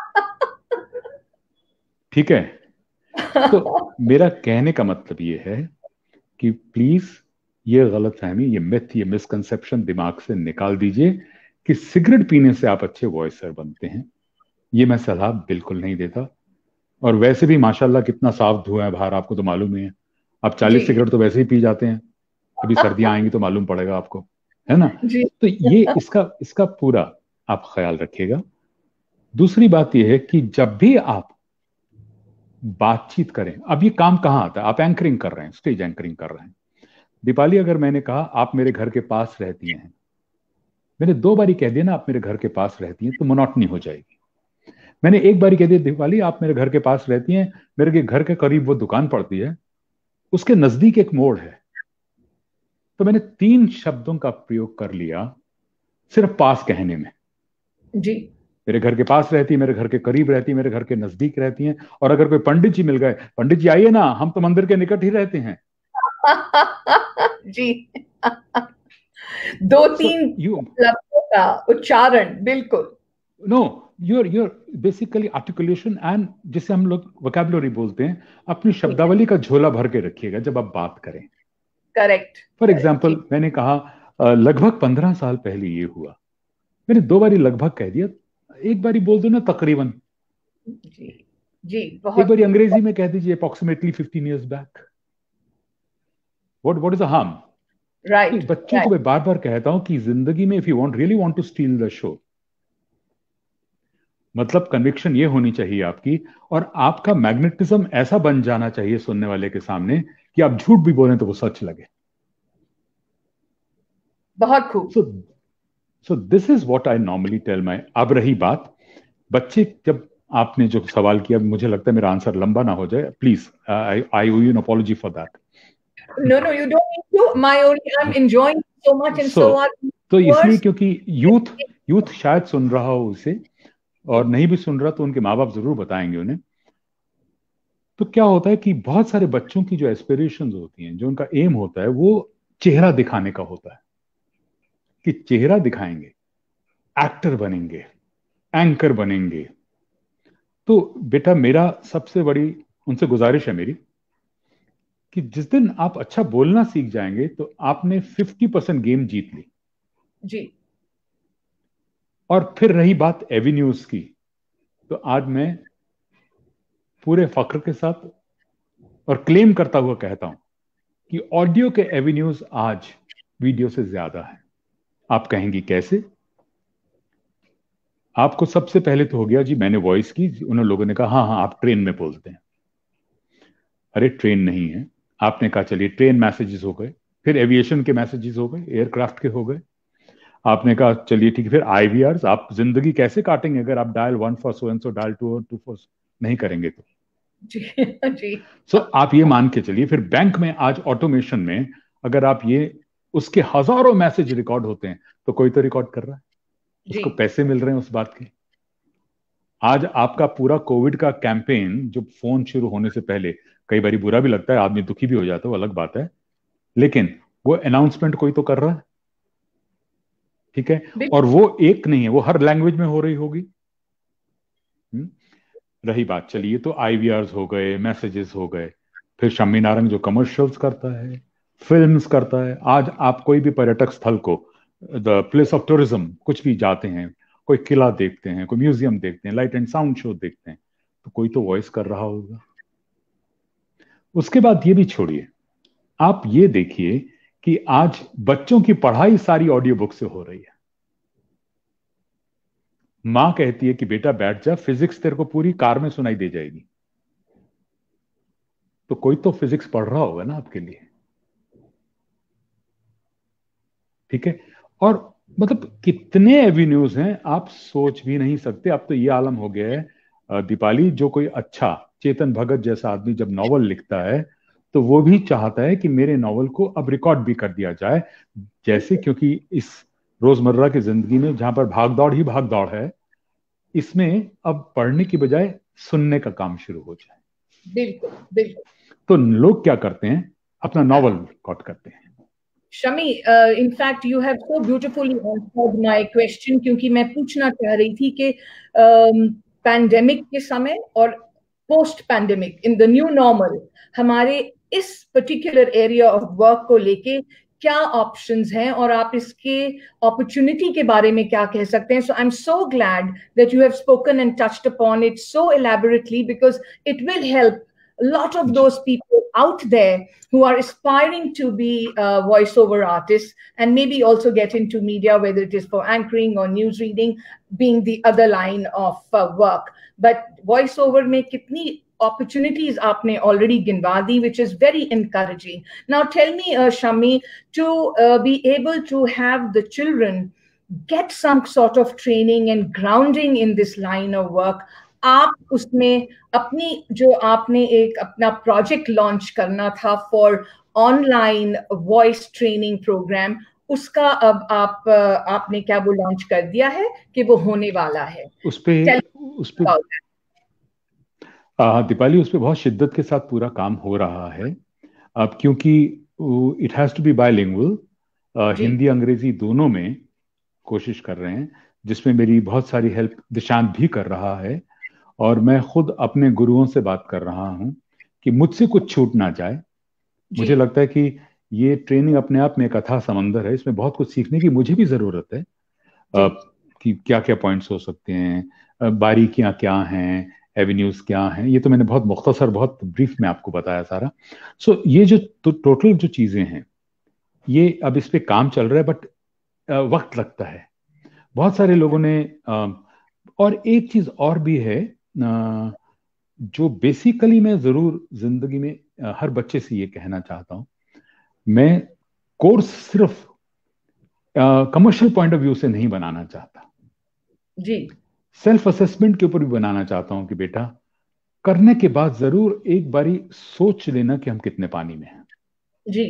ठीक है. तो मेरा कहने का मतलब ये है कि प्लीज, ये गलतफहमी, ये मिथ, ये मिसकंसेप्शन दिमाग से निकाल दीजिए कि सिगरेट पीने से आप अच्छे वॉइसर बनते हैं. ये मैं सलाह बिल्कुल नहीं देता. और वैसे भी माशाल्लाह कितना साफ धुआं है बाहर, आपको तो मालूम ही है. आप जी 40 सिगरेट तो वैसे ही पी जाते हैं. अभी सर्दियां आएंगी तो मालूम पड़ेगा आपको, है ना. जी. तो ये इसका इसका पूरा आप ख्याल रखिएगा. दूसरी बात यह है कि जब भी आप बातचीत करें, अब ये काम कहाँ आता है, आप एंकरिंग कर रहे हैं, स्टेज एंकरिंग कर रहे हैं. दीपाली, अगर मैंने कहा आप मेरे घर के पास रहती हैं, मैंने 2 बारी कह दिया ना आप मेरे घर के पास रहती हैं, तो मोनोटनी हो जाएगी. मैंने एक बारी कह दिया दीपाली आप मेरे घर के पास रहती हैं, मेरे के घर के करीब वो दुकान पड़ती है, उसके नजदीक एक मोड़ है, तो मैंने 3 शब्दों का प्रयोग कर लिया सिर्फ पास कहने में. जी मेरे घर के पास रहती है, मेरे घर के करीब रहती है, मेरे घर के नजदीक रहती हैं, और अगर कोई पंडित जी मिल गए, पंडित जी आइए ना, हम तो मंदिर के निकट ही रहते हैं. जी। दो तीन लफ्जों का उच्चारण, बिल्कुल। No, your basically articulation and, जिसे हम लोग वोकैबुलरी बोलते हैं, अपनी शब्दावली का झोला भर के रखिएगा जब आप बात करें। करेक्ट। फॉर एग्जाम्पल, मैंने कहा लगभग 15 साल पहले ये हुआ, मैंने 2 बारी लगभग कह दिया, एक बारी बोल दो ना तकरीबन। जी जी, एक बहुत बारी अंग्रेजी में कह दीजिए approximately 15 years back. What is the harm? Right. बच्चों को मैं बार बार कहता हूं कि जिंदगी में if you want really want to steal the show, मतलब कन्विक्शन ये होनी चाहिए आपकी, और आपका मैग्नेटिज्म ऐसा बन जाना चाहिए सुनने वाले के सामने कि आप झूठ भी बोलें तो वो सच लगे। बहुत खूब। So this is what I normally tell my. अब रही बात बच्चे, जब आपने जो सवाल किया, मुझे लगता है मेरा आंसर लंबा ना हो जाए, please I owe you an apology for that. No, you don't need to. I'm enjoying so much, and so are तो इसलिए viewers. क्योंकि यूथ शायद सुन रहा हो उसे, और नहीं भी सुन रहा तो उनके माँ बाप जरूर बताएंगे उन्हें। तो क्या होता है कि बहुत सारे बच्चों की जो एस्पिरेशंस होती हैं, जो उनका एम होता है, वो चेहरा दिखाने का होता है, कि चेहरा दिखाएंगे, एक्टर बनेंगे, एंकर बनेंगे। तो बेटा, मेरा सबसे बड़ी उनसे गुजारिश है मेरी, कि जिस दिन आप अच्छा बोलना सीख जाएंगे तो आपने 50% गेम जीत ली। जी। और फिर रही बात एवेन्यूज की, तो आज मैं पूरे फख्र के साथ और क्लेम करता हुआ कहता हूं कि ऑडियो के एवेन्यूज आज वीडियो से ज्यादा है। आप कहेंगी कैसे? आपको सबसे पहले तो हो गया जी, मैंने वॉइस की, उन लोगों ने कहा हाँ हाँ आप ट्रेन में बोलते हैं। अरे ट्रेन नहीं है। आपने कहा चलिए ट्रेन मैसेजेस हो गए, फिर एविएशन के मैसेजेस हो गए, एयरक्राफ्ट के हो गए। आपने कहा चलिए ठीक है, फिर आईवीआर। आप जिंदगी कैसे काटेंगे अगर आप dial 1 for so and so, dial 2 और 2 फॉर नहीं करेंगे तो? जी जी। सो आप ये मान के चलिए, फिर बैंक में आज ऑटोमेशन में अगर आप ये, उसके हजारों मैसेज रिकॉर्ड होते हैं, तो कोई तो रिकॉर्ड कर रहा है, उसको पैसे मिल रहे हैं उस बात के। आज आपका पूरा कोविड का कैंपेन जो फोन शुरू होने से पहले, कई बार बुरा भी लगता है, आदमी दुखी भी हो जाता है, वो अलग बात है, लेकिन वो अनाउंसमेंट कोई तो कर रहा है, ठीक है? और वो एक नहीं है, वो हर लैंग्वेज में हो रही होगी। रही बात, चलिए तो आईवीआर्स हो गए, मैसेजेस हो गए, फिर शम्मी नारंग जो कमर्शियल्स करता है, फिल्म्स करता है। आज आप कोई भी पर्यटक स्थल को, द प्लेस ऑफ टूरिज्म कुछ भी जाते हैं, कोई किला देखते हैं, कोई म्यूजियम देखते हैं, लाइट एंड साउंड शो देखते हैं, तो कोई तो वॉइस कर रहा होगा। उसके बाद ये भी छोड़िए, आप ये देखिए कि आज बच्चों की पढ़ाई सारी ऑडियो बुक से हो रही है। मां कहती है कि बेटा बैठ जा, फिजिक्स तेरे को पूरी कार में सुनाई दे जाएगी। तो कोई तो फिजिक्स पढ़ रहा होगा ना आपके लिए, ठीक है? और मतलब कितने एवेन्यूज हैं आप सोच भी नहीं सकते। अब तो ये आलम हो गया है दीपाली, जो कोई अच्छा चेतन भगत जैसा आदमी जब नॉवल लिखता है, तो वो भी चाहता है कि मेरे नॉवल को अब रिकॉर्ड भी कर दिया जाए। जैसे, क्योंकि इस रोजमर्रा की जिंदगी में जहां पर भागदौड़ ही भागदौड़ है, इसमें अब पढ़ने की बजाय सुनने का काम शुरू हो जाए। बिल्कुल बिल्कुल। तो लोग क्या करते हैं, अपना नॉवल रिकॉर्ड करते हैं। Shami, in fact you have so beautifully answered my question, क्योंकि मैं पूछना चाह रही थी कि पैंडेमिक के समय और post pandemic, in the new normal, हमारे इस पर्टिकुलर एरिया ऑफ वर्क को लेके क्या ऑप्शंस हैं और आप इसके अपॉर्चुनिटी के बारे में क्या कह सकते हैं? So I am so glad that you have spoken and touched upon it so elaborately, because it will help a lot of those people out there who are aspiring to be voiceover artists and maybe also get into media, whether it is for anchoring or news reading, being the other line of work. But voiceover mein kitni opportunities aapne already ginwa di, which is very encouraging. Now tell me, Shami, to be able to have the children get some sort of training and grounding in this line of work, आप उसमें अपनी, जो आपने एक अपना project launch करना था for online voice training programme, उसका अब आपने क्या वो लॉन्च कर दिया है कि वो होने वाला है? उस पे दीपाली, उस पे बहुत शिद्दत के साथ पूरा काम हो रहा है। अब क्योंकि it has to be bilingual, Hindi अंग्रेजी दोनों में कोशिश कर रहे हैं, जिसमें मेरी बहुत सारी हेल्प दिशांत भी कर रहा है, और मैं खुद अपने गुरुओं से बात कर रहा हूं कि मुझसे कुछ छूट ना जाए। मुझे लगता है कि ये ट्रेनिंग अपने आप में एक अथाह समंदर है, इसमें बहुत कुछ सीखने की मुझे भी जरूरत है, कि क्या क्या पॉइंट्स हो सकते हैं, बारीकियां क्या हैं, एवेन्यूज क्या हैं। ये तो मैंने बहुत मुख्तसर, बहुत ब्रीफ में आपको बताया सारा। सो ये जो टोटल जो चीजें हैं, ये अब इस पे काम चल रहा है, बट वक्त लगता है। बहुत सारे लोगों ने और एक चीज और भी है, जो बेसिकली मैं जरूर जिंदगी में हर बच्चे से ये कहना चाहता हूं, मैं कोर्स सिर्फ कमर्शियल पॉइंट ऑफ व्यू से नहीं बनाना चाहता जी। सेल्फ असेसमेंट के ऊपर भी बनाना चाहता हूं कि बेटा, करने के बाद जरूर एक बारी सोच लेना कि हम कितने पानी में हैं। जी।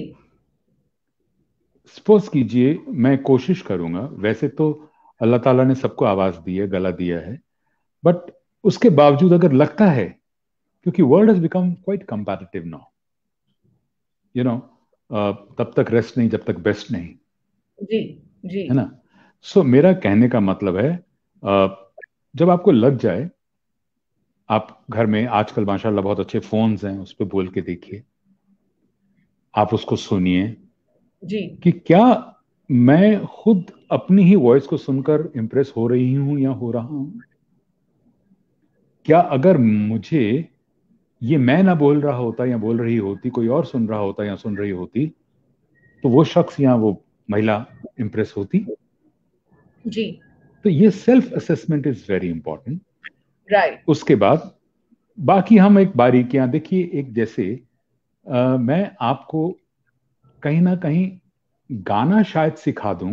सपोज कीजिए, मैं कोशिश करूंगा, वैसे तो अल्लाह ताला ने सबको आवाज दी है, गला दिया है, बट उसके बावजूद अगर लगता है, क्योंकि world has become quite competitive now, you know, तब तक रेस्ट नहीं जब तक बेस्ट नहीं। जी। जी। है ना? सो मेरा कहने का मतलब है, जब आपको लग जाए, आप घर में आजकल माशाल्लाह बहुत अच्छे फोन्स हैं, उस पर बोल के देखिए, आप उसको सुनिए जी। कि क्या मैं खुद अपनी ही वॉइस को सुनकर इंप्रेस हो रही हूं या हो रहा हूं। क्या अगर मुझे ये मैं ना बोल रहा होता या बोल रही होती, कोई और सुन रहा होता या सुन रही होती, तो वो शख्स या वो महिला इंप्रेस होती। जी। तो ये self assessment is very important. Right. उसके बाद बाकी हम एक बारीकियां देखिए, एक जैसे मैं आपको कहीं ना कहीं गाना शायद सिखा दूं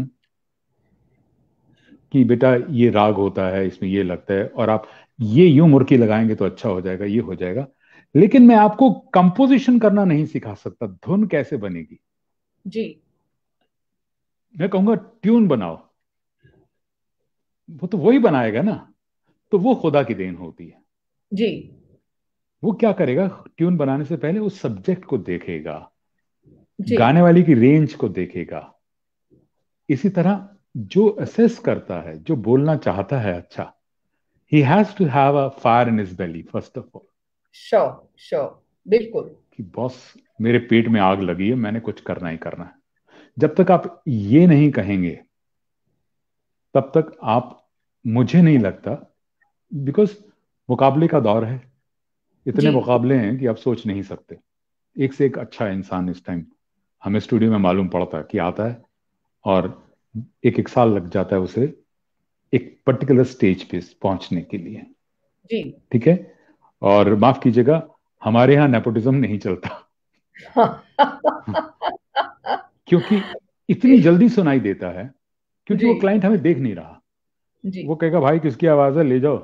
कि बेटा ये राग होता है, इसमें ये लगता है, और आप ये यूं मुर्की लगाएंगे तो अच्छा हो जाएगा, ये हो जाएगा। लेकिन मैं आपको कंपोजिशन करना नहीं सिखा सकता, धुन कैसे बनेगी। जी। मैं कहूंगा ट्यून बनाओ, वो तो वही बनाएगा ना, तो वो खुदा की देन होती है। जी। वो क्या करेगा, ट्यून बनाने से पहले उस सब्जेक्ट को देखेगा, जी। गाने वाली की रेंज को देखेगा। इसी तरह जो असेस करता है, जो बोलना चाहता है अच्छा, he has to have a fire in his belly first of all. Sure. Sure. बिल्कुल। कि बॉस, मेरे पेट में आग लगी है, मैंने कुछ करना ही करना है। जब तक आप ये नहीं कहेंगे, तब तक आप, मुझे नहीं लगता, बिकॉज मुकाबले का दौर है, इतने जी। मुकाबले हैं कि आप सोच नहीं सकते। एक से एक अच्छा इंसान इस टाइम हमें स्टूडियो में मालूम पड़ता है कि आता है, और एक एक साल लग जाता है उसे एक पर्टिकुलर स्टेज पे पहुंचने के लिए। जी। ठीक है? और माफ कीजिएगा, हमारे यहाँ नेपोटिज्म नहीं चलता, क्योंकि इतनी जल्दी सुनाई देता है, क्योंकि जी। वो क्लाइंट हमें देख नहीं रहा। जी। वो कहेगा भाई किसकी आवाज है, ले जाओ,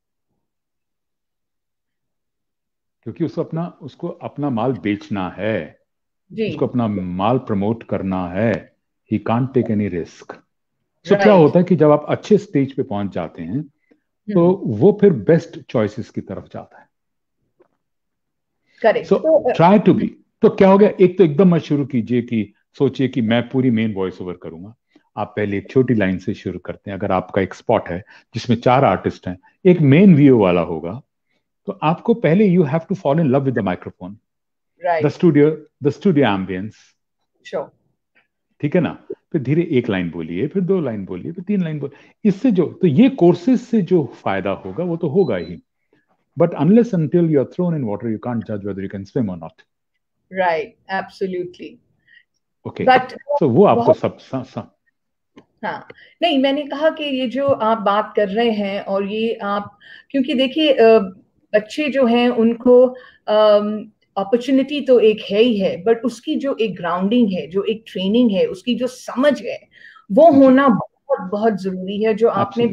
क्योंकि उसको अपना माल बेचना है, जी। उसको अपना माल प्रमोट करना है। He can't take any risk. So क्या राइट। होता है कि जब आप अच्छे स्टेज पे पहुंच जाते हैं, तो वो फिर बेस्ट चॉइसेस की तरफ जाता है। Correct. So try to be. तो क्या हो गया, एक तो एकदम मत शुरू कीजिए कि सोचिए कि मैं पूरी मेन वॉइस ओवर करूंगा। आप पहले एक छोटी लाइन से शुरू करते हैं। अगर आपका एक स्पॉट है जिसमें 4 आर्टिस्ट हैं, एक मेन वीओ वाला होगा, तो आपको पहले you have to fall in love with the microphone, the right. Studio the studio ambience. Sure. ठीक है ना? फिर धीरे एक लाइन बोलिए, फिर 2 लाइन बोलिए, फिर 3 लाइन बोलिए। इससे जो, तो ये कोर्सेज से जो फायदा होगा वो तो होगा ही, but unless until you are thrown in water you can't judge whether you can swim or not. Right. Absolutely. Okay, but so वो आपको बहुत, सब हाँ, नहीं, मैंने कहा कि ये जो आप बात कर रहे हैं, और ये आप, क्योंकि देखिए बच्चे जो हैं उनको अपॉर्चुनिटी तो एक है ही है, बट उसकी जो एक ग्राउंडिंग है, जो एक ट्रेनिंग है, उसकी जो समझ है, वो होना बहुत बहुत जरूरी है। जो आपने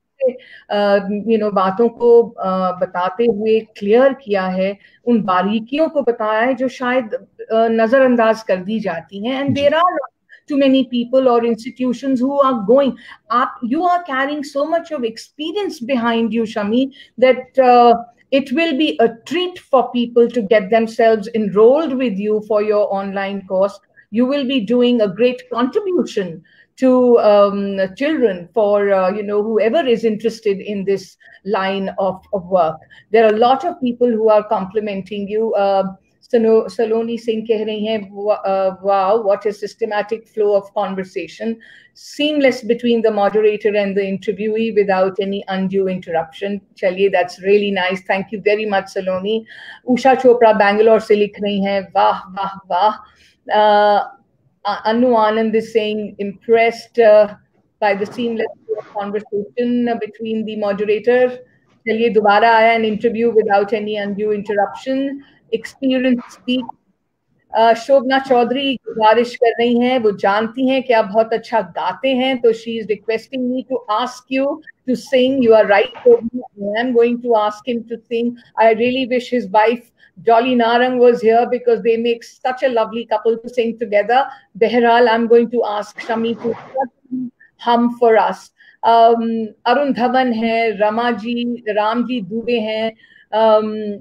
बातों को बताते हुए क्लियर किया है, उन बारीकियों को बताया है जो शायद नजरअंदाज कर दी जाती हैं, and there are too many people or institutions who are going up. You are carrying so much of experience behind you, Shami, that it will be a treat for people to get themselves enrolled with you for your online course. you will be doing a great contribution to children for whoever is interested in this line of work. There are a lot of people who are complimenting you. Saloni Singh कह रही हैं, wow, what a systematic flow of conversation, seamless between the moderator and the interviewee without any undue interruption. चलिए, that's really nice. Thank you very much, Saloni. Usha Chopra Bangalore से लिख रही हैं, वाह वाह वाह. Anu Anand is saying, impressed by the seamless flow of conversation between the moderator. चलिए, दोबारा आया, an interview without any undue interruption. Experience speak. शोभना चौधरी गुजारिश कर रही हैं, वो जानती हैं कि आप बहुत अच्छा गाते हैं, तो she is requesting me to ask you to sing. You are right, I am going to ask him to sing. I really wish his wife Dolly Narang was here because they make such a lovely couple to sing together. Behral, I'm going to ask Shami to hum for us. Arun Dhawan hai, Ramji Dubey hai,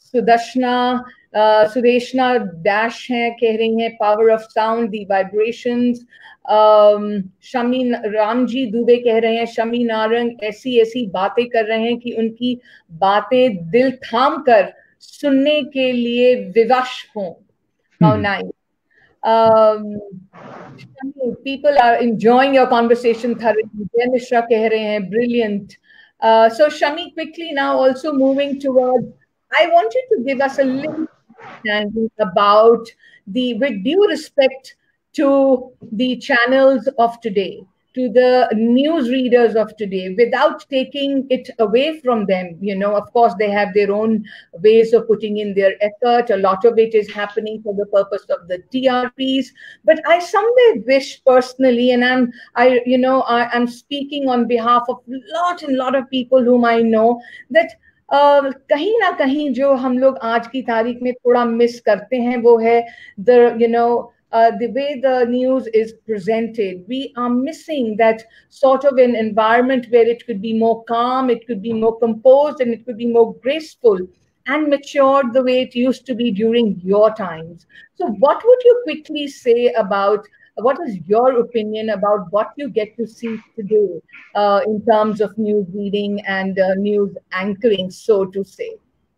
Sudeshna Dash hai, कह रही हैं power of sound, the vibrations. Shami Ramji Dubey कह रहे हैं, शमी नारंग ऐसी ऐसी बातें कर रहे हैं कि उनकी बातें दिल थाम कर सुनने के लिए विवश हों. How nice. People are enjoying your conversation thoroughly. Jay Mishra keh rahe hain, brilliant. So Shami, quickly now also moving towards, I want you to give us a little understanding about with due respect to the channels of today, to the news readers of today, without taking it away from them. Of course, they have their own ways of putting in their effort. A lot of it is happening for the purpose of the TRPs. But I somewhere wish personally, and I'm speaking on behalf of a lot of people whom I know, that कहीं ना कहीं जो हम लोग आज की तारीख में थोड़ा मिस करते हैं, वो है the way the news is presented. We are missing that sort of an environment where it could be more calm, it could be more composed, and it could be more graceful and matured the way it used to be during your times. So what would you quickly say about, what is your opinion about what you get to see today in terms of news reading and news anchoring, so to say?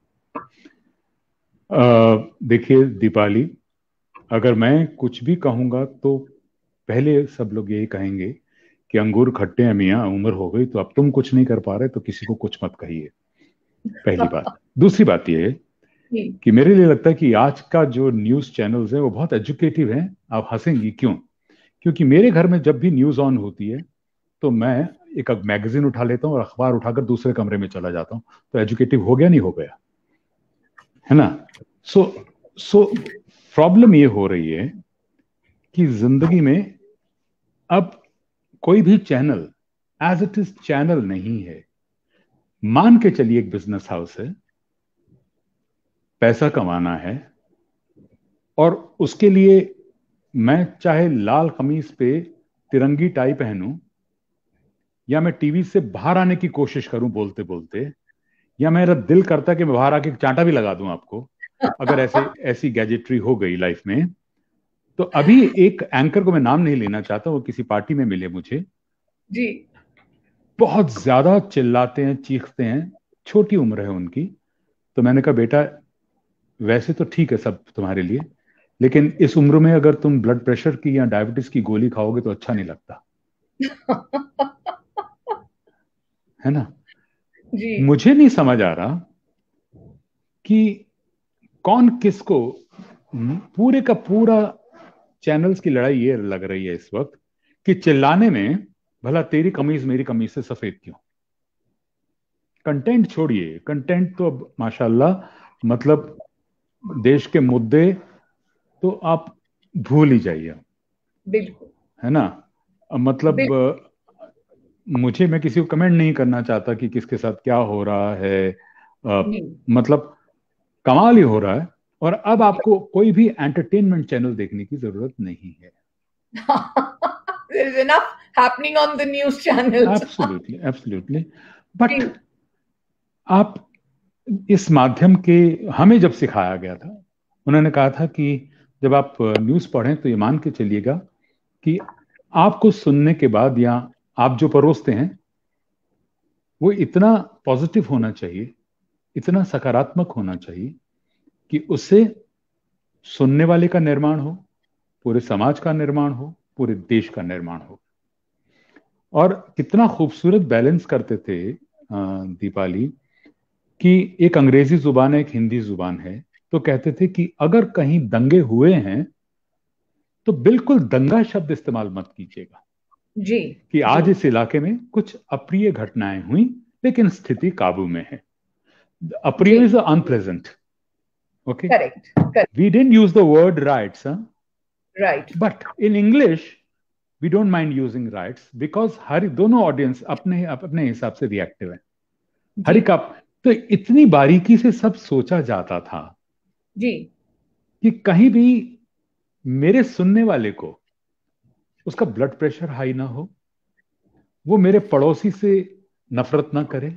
देखिए दीपाली, अगर मैं कुछ भी कहूंगा तो पहले सब लोग यही कहेंगे कि अंगूर खट्टे हैं मियां, उम्र हो गई तो अब तुम कुछ नहीं कर पा रहे तो किसी को कुछ मत कहिए. पहली बात. दूसरी बात ये है कि मेरे लिए लगता है कि आज का जो न्यूज चैनल्स हैं वो बहुत एजुकेटिव हैं. आप हंसेंगी क्यों? क्योंकि मेरे घर में जब भी न्यूज ऑन होती है तो मैं एक मैगजीन उठा लेता हूँ और अखबार उठाकर दूसरे कमरे में चला जाता हूँ. तो एजुकेटिव हो गया, नहीं हो गया, है ना? सो प्रॉब्लम ये हो रही है कि जिंदगी में अब कोई भी channel as it is channel नहीं है. मान के चलिए एक बिजनेस हाउस है, पैसा कमाना है, और उसके लिए मैं चाहे लाल कमीज पे तिरंगी टाई पहनूं, या मैं टीवी से बाहर आने की कोशिश करूं बोलते बोलते, या मेरा दिल करता है कि मैं बाहर आके चांटा भी लगा दूं आपको, अगर ऐसी गैजेटरी हो गई लाइफ में. तो अभी एक एंकर को मैं नाम नहीं लेना चाहता, वो किसी पार्टी में मिले मुझे जी, बहुत ज्यादा चिल्लाते हैं, चीखते हैं, छोटी उम्र है उनकी. तो मैंने कहा बेटा वैसे तो ठीक है सब तुम्हारे लिए, लेकिन इस उम्र में अगर तुम ब्लड प्रेशर की या डायबिटीज की गोली खाओगे तो अच्छा नहीं लगता. है ना जी. मुझे नहीं समझ आ रहा कि कौन किसको, पूरे का पूरा चैनल्स की लड़ाई ये लग रही है इस वक्त कि चिल्लाने में भला तेरी कमीज मेरी कमीज से सफेद क्यों. कंटेंट छोड़िए, कंटेंट तो अब माशाल्लाह मतलब देश के मुद्दे तो आप भूल ही जाइए. बिल्कुल, है ना? मतलब मुझे, मैं किसी को कमेंट नहीं करना चाहता कि किसके साथ क्या हो रहा है. मतलब कमाल ही हो रहा है. और अब आपको कोई भी एंटरटेनमेंट चैनल देखने की जरूरत नहीं है. There is enough happening on the news channels. Absolutely. But आप इस माध्यम के, हमें जब सिखाया गया था, उन्होंने कहा था कि जब आप न्यूज़ पढ़ें तो ये मान के चलिएगा कि आपको सुनने के बाद या आप जो परोसते हैं वो इतना पॉजिटिव होना चाहिए, इतना सकारात्मक होना चाहिए कि उससे सुनने वाले का निर्माण हो, पूरे समाज का निर्माण हो, पूरे देश का निर्माण हो। और कितना खूबसूरत बैलेंस करते थे दीपाली, कि एक अंग्रेजी जुबान है, एक हिंदी जुबान है, तो कहते थे कि अगर कहीं दंगे हुए हैं तो बिल्कुल दंगा शब्द इस्तेमाल मत कीजिएगा। जी। कि आज इस इलाके में कुछ अप्रिय घटनाएं हुई लेकिन स्थिति काबू में है। अप्रिय is unpleasant, okay, correct. We didn't use the word rights, right, but in English we don't mind using rights because हर दोनों ऑडियंस अपने अपने हिसाब से रिएक्टिव है। हर एक तो इतनी बारीकी से सब सोचा जाता था जी कि कहीं भी मेरे सुनने वाले को उसका ब्लड प्रेशर हाई ना हो, वो मेरे पड़ोसी से नफरत ना करे।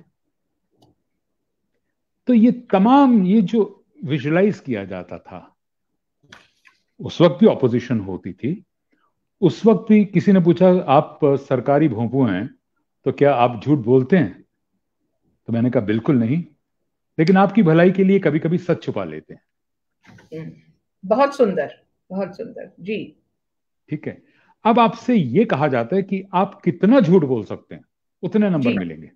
तो ये तमाम ये जो विजुलाइज किया जाता था, उस वक्त भी ऑपोजिशन होती थी। उस वक्त भी किसी ने पूछा आप सरकारी भोंपू हैं तो क्या आप झूठ बोलते हैं, तो मैंने कहा बिल्कुल नहीं, लेकिन आपकी भलाई के लिए कभी कभी सच छुपा लेते हैं। बहुत सुंदर, बहुत सुंदर जी। ठीक है, अब आपसे ये कहा जाता है कि आप कितना झूठ बोल सकते हैं उतने नंबर मिलेंगे।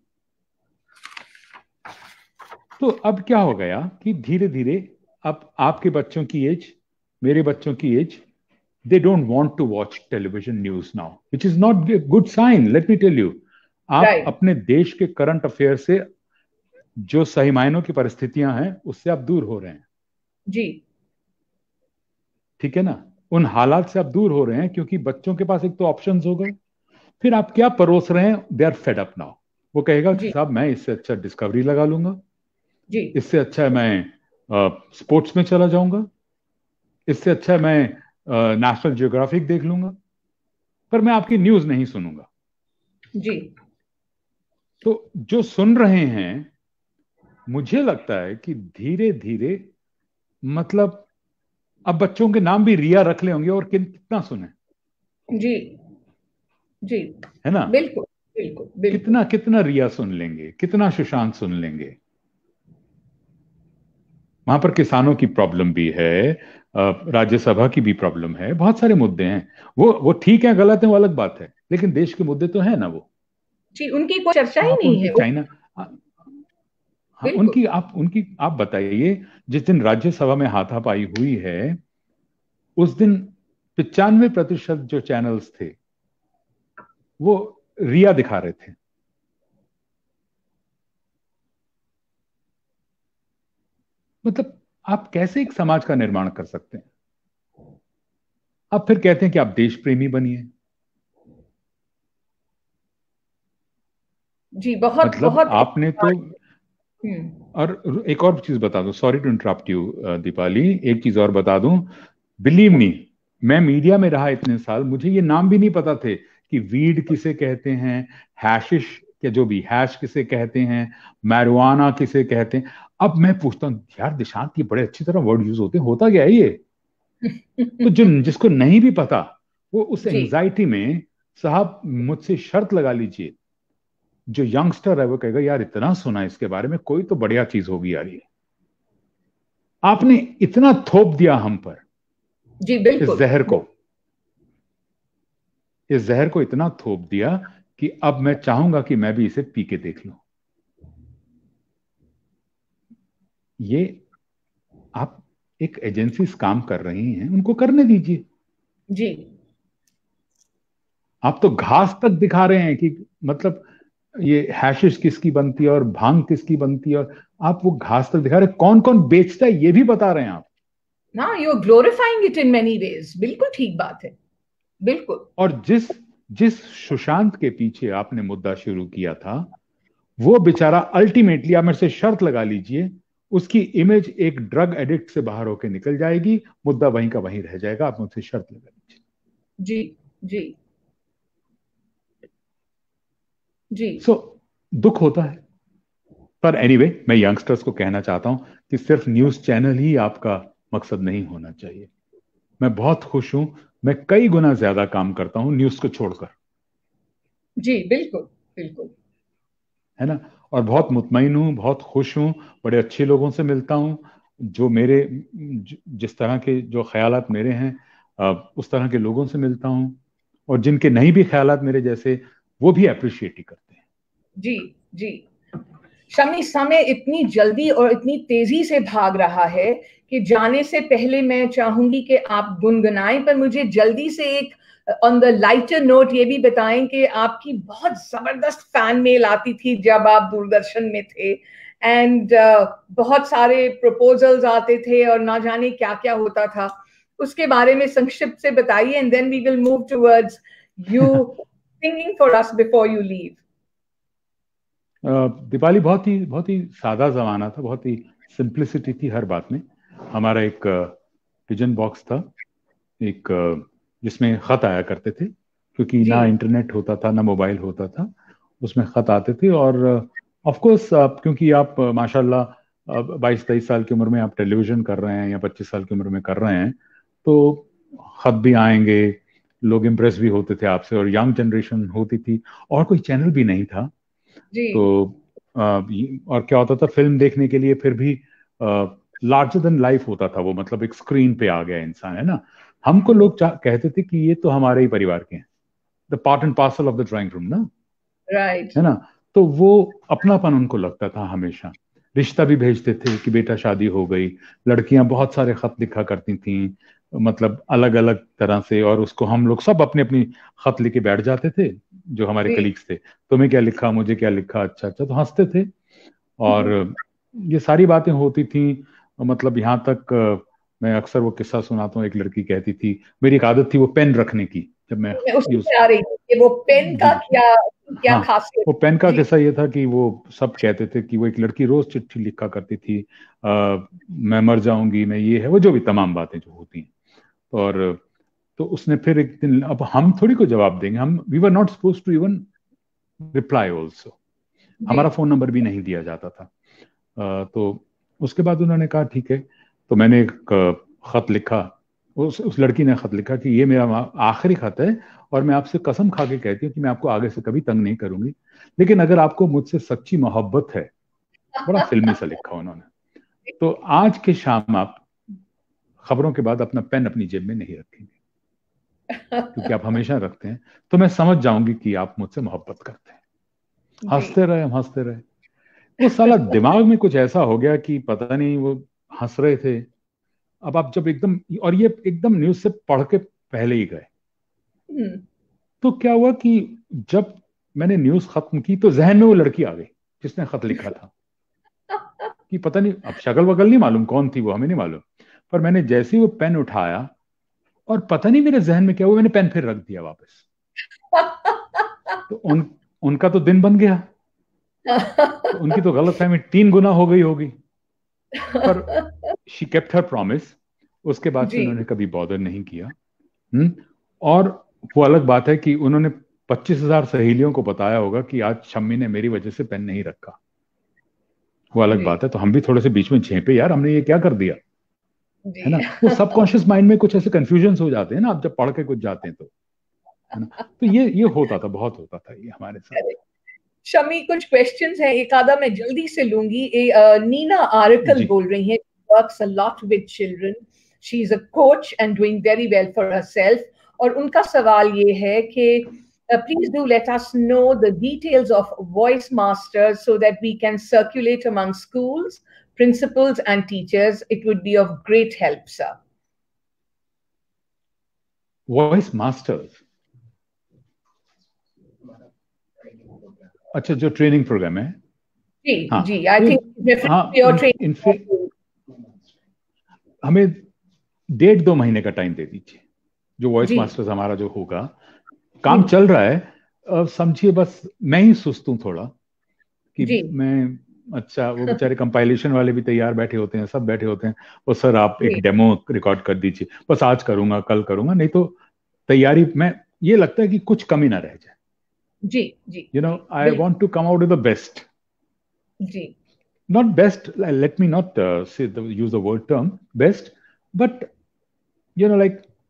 तो अब क्या हो गया कि धीरे धीरे अब आपके बच्चों की एज, मेरे बच्चों की age, they don't want to watch television news now, which is not a good sign, let me tell you। आप अपने देश के करंट अफेयर से, जो सही मायनों की परिस्थितियां हैं, उससे आप दूर हो रहे हैं जी। ठीक है ना, उन हालात से आप दूर हो रहे हैं क्योंकि बच्चों के पास एक तो ऑप्शंस हो गए, फिर आप क्या परोस रहे हैं, they are fed up now. वो कहेगा कि साहब मैं इससे अच्छा डिस्कवरी लगा लूंगा जी, इससे अच्छा मैं स्पोर्ट्स में चला जाऊंगा, इससे अच्छा मैं नेशनल जियोग्राफिक देख लूंगा, पर मैं आपकी न्यूज नहीं सुनूंगा। जी। तो जो सुन रहे हैं, मुझे लगता है कि धीरे धीरे, मतलब अब बच्चों के नाम भी रिया रख ले होंगे और कितना सुने। जी जी, है ना, बिल्कुल बिल्कुल बिल्कुल। कितना कितना रिया सुन लेंगे, कितना सुशांत सुन लेंगे। वहां पर किसानों की प्रॉब्लम भी है, राज्यसभा की भी प्रॉब्लम है, बहुत सारे मुद्दे हैं। वो ठीक है गलत है वो अलग बात है, लेकिन देश के मुद्दे तो है ना वो। जी, उनकी कोई चर्चा तो ही आप नहीं उनकी है। चाइना, हाँ उनकी आप बताइए, जिस दिन राज्यसभा में हाथापाई हुई है उस दिन 95% जो चैनल्स थे वो रिया दिखा रहे थे। मतलब आप कैसे एक समाज का निर्माण कर सकते हैं? आप फिर कहते हैं कि आप देश प्रेमी बनिए। जी, बहुत मतलब बहुत। आपने तो, और एक और चीज बता दूं, sorry to interrupt you Deepali, एक चीज और बता दूं, बिलीव मी, मैं मीडिया में रहा इतने साल, मुझे ये नाम भी नहीं पता थे कि वीड किसे कहते हैं, हैशिश के जो भी हैश किसे कहते हैं, मैरिजुआना किसे कहते हैं। अब मैं पूछता हूँ यार दिशांत, ये बड़े अच्छी तरह वर्ड यूज होते हैं, होता क्या है ये? तो जो जिसको नहीं भी पता वो उस एंजाइटी में, साहब मुझसे शर्त लगा लीजिए, जो यंगस्टर है वो कहेगा यार इतना सुना इसके बारे में, कोई तो बढ़िया चीज होगी यार ये। आपने इतना थोप दिया हम पर जी बिल्कुल, इस जहर को इतना थोप दिया कि अब मैं चाहूंगा कि मैं भी इसे पी के देख लूं। ये आप एक एजेंसी काम कर रही हैं, उनको करने दीजिए जी। आप तो घास तक दिखा रहे हैं कि मतलब ये हैशिश किसकी बनती है और भांग किसकी बनती है, और आप वो घास तक दिखा रहे हैं, कौन कौन बेचता है ये भी बता रहे हैं आप। ना you are glorifying it in many ways, बिल्कुल ठीक बात है, बिल्कुल। और जिस जिस सुशांत के पीछे आपने मुद्दा शुरू किया था, वो बेचारा अल्टीमेटली, आप मेरे से शर्त लगा लीजिए, उसकी इमेज एक ड्रग एडिक्ट से बाहर होकर निकल जाएगी, मुद्दा वहीं का वहीं रह जाएगा, आप मुझसे शर्त लगा लीजिए। जी जी जी। दुख होता है, पर एनीवे मैं यंगस्टर्स को कहना चाहता हूं कि सिर्फ न्यूज चैनल ही आपका मकसद नहीं होना चाहिए। मैं बहुत खुश हूं। मैं कई गुना ज्यादा काम करता हूं न्यूज को छोड़कर। जी बिल्कुल बिल्कुल। है ना। और बहुत मुतमईन हूँ, बहुत खुश हूँ। बड़े अच्छे लोगों से मिलता हूँ, जो मेरे जिस तरह के जो ख्यालात मेरे हैं, उस तरह के लोगों से मिलता हूँ। और जिनके नहीं भी ख्यालात मेरे जैसे, वो भी अप्रिशिएट ही करते हैं। जी जी। शमी, समय इतनी जल्दी और इतनी तेजी से भाग रहा है कि जाने से पहले मैं चाहूंगी कि आप गुनगुनाएं, पर मुझे जल्दी से एक ऑन द लाइटर नोट ये भी बताएं कि आपकी बहुत जबरदस्त फैन मेल आती थी जब आप दूरदर्शन में थे, एंड बहुत सारे प्रपोजल्स आते थे और ना जाने क्या क्या होता था। उसके बारे में संक्षिप्त से बताइए, and then we will move towards you singing for us before you leave. Deepali, बहुत ही सादा जमाना था, बहुत ही सिंप्लिसिटी थी हर बात में। हमारा एक पिजन बॉक्स था, एक जिसमें खत आया करते थे, क्योंकि जी ना इंटरनेट होता था ना मोबाइल होता था। उसमें खत आते थे, और ऑफ कोर्स क्योंकि आप माशाल्लाह 22-23 साल की उम्र में आप टेलीविजन कर रहे हैं या 25 साल की उम्र में कर रहे हैं, तो खत भी आएंगे, लोग इम्प्रेस भी होते थे आपसे, और यंग जनरेशन होती थी, और कोई चैनल भी नहीं था। जी तो और क्या होता था, फिल्म देखने के लिए फिर भी लार्जर देन लाइफ होता था वो, मतलब एक स्क्रीन पे आ गया इंसान, है ना। हमको लोग कहते थे कि ये तो हमारे ही परिवार के हैं, the part and parcel of the drawing room ना, राइट। है ना। तो वो अपनापन उनको लगता था हमेशा। रिश्ता भी भेजते थे कि बेटा शादी हो गई। लड़कियां बहुत सारे खत लिखा करती थीं, मतलब अलग अलग तरह से, और उसको हम लोग सब अपनी अपनी खत लिखे बैठ जाते थे, जो हमारे जी कलीग्स थे। तुम्हें क्या लिखा, मुझे क्या लिखा, अच्छा अच्छा, तो हंसते थे। और ये सारी बातें होती थी। मतलब यहाँ तक मैं अक्सर वो किस्सा सुनाता हूँ। एक लड़की कहती थी, मेरी एक आदत थी वो पेन रखने की, जब मैं मैं उसी यूज। पे आ रही थी कि वो पेन जी का जी। क्या क्या हाँ, खासियत। वो पेन का जी किस्सा ये था कि वो सब कहते थे कि वो एक लड़की रोज चिट्ठी लिखा करती थी, मैं मर जाऊंगी, मैं ये है वो, जो भी तमाम बातें जो होती हैं। और तो उसने फिर एक दिन, अब हम थोड़ी को जवाब देंगे, हम we were not supposed to even reply also. जी हमारा फोन नंबर भी नहीं दिया जाता था। तो उसके बाद उन्होंने कहा ठीक है। तो मैंने एक खत लिखा। उस लड़की ने खत लिखा कि ये मेरा आखिरी खत है, और मैं आपसे कसम खा के कहती हूँ कि मैं आपको आगे से कभी तंग नहीं करूंगी, लेकिन अगर आपको मुझसे सच्ची मोहब्बत है। बड़ा फिल्मी सा लिखा उन्होंने। तो आज के शाम आप खबरों के बाद अपना पेन अपनी जेब में नहीं रखेंगे, क्योंकि आप हमेशा रखते हैं, तो मैं समझ जाऊंगी कि आप मुझसे मोहब्बत करते हैं। जी हंसते रहे, हम हंसते रहे। वो साला दिमाग में कुछ ऐसा हो गया कि पता नहीं, वो हंस रहे थे। अब आप जब एकदम, और ये एकदम न्यूज से पढ़ के पहले ही गए, हम्म, तो क्या हुआ कि जब मैंने न्यूज खत्म की, तो जहन में वो लड़की आ गई जिसने खत लिखा था। कि पता नहीं, अब शक्ल वगल नहीं मालूम कौन थी वो, हमें नहीं मालूम। पर मैंने जैसे ही वो पेन उठाया, और पता नहीं मेरे जहन में क्या हुआ, मैंने पेन फिर रख दिया वापस। तो उनका तो दिन बन गया। तो उनकी तो गलतफहमी 3 गुना हो गई होगी। पर शी केप्ट हर प्रॉमिस। उसके बाद से जी उन्होंने कभी बॉदर नहीं किया। और वो अलग बात है कि उन्होंने 25,000 सहेलियों को बताया होगा कि आज शम्मी ने मेरी वजह से पेन नहीं रखा। वो अलग जी बात है। तो हम भी थोड़े से बीच में झेपे, यार हमने ये क्या कर दिया, जी। है ना। वो सबकॉन्शियस माइंड में कुछ ऐसे कंफ्यूजन हो जाते हैं ना, आप जब पढ़ के कुछ जाते हैं तो, है ना। तो ये होता था, बहुत होता था ये हमारे साथ। शमी, कुछ क्वेश्चंस हैं, एक आधा मैं जल्दी से लूंगी। नीना आरकल जी। बोल रही हैं, works a lot with children, she is a coach and doing very well for herself. और उनका सवाल ये है कि please do let us know the details of Voice Masters so that we can circulate among schools, principals and teachers. It would be of great help, sir. Voice masters, अच्छा, जो training programme है। जी हाँ, जी, I तो think हाँ, definitely your इनफे training. हमें 1.5-2 महीने का time दे दीजिए। जो वॉइस जी मास्टर्स हमारा जो होगा, जी काम चल रहा है। समझिए, बस मैं ही सुस्त हूँ थोड़ा, कि जी मैं, अच्छा, वो बेचारे कंपाइलेशन वाले भी तैयार बैठे होते हैं, सब बैठे होते हैं। वो सर आप एक जी डेमो रिकॉर्ड कर दीजिए, बस आज करूंगा कल करूंगा, नहीं तो तैयारी में ये लगता है कि कुछ कमी ना रह जाए। जी जी जी आई बिल्कुल want to come out with the best. जी Not best, let me not use the word term best, but like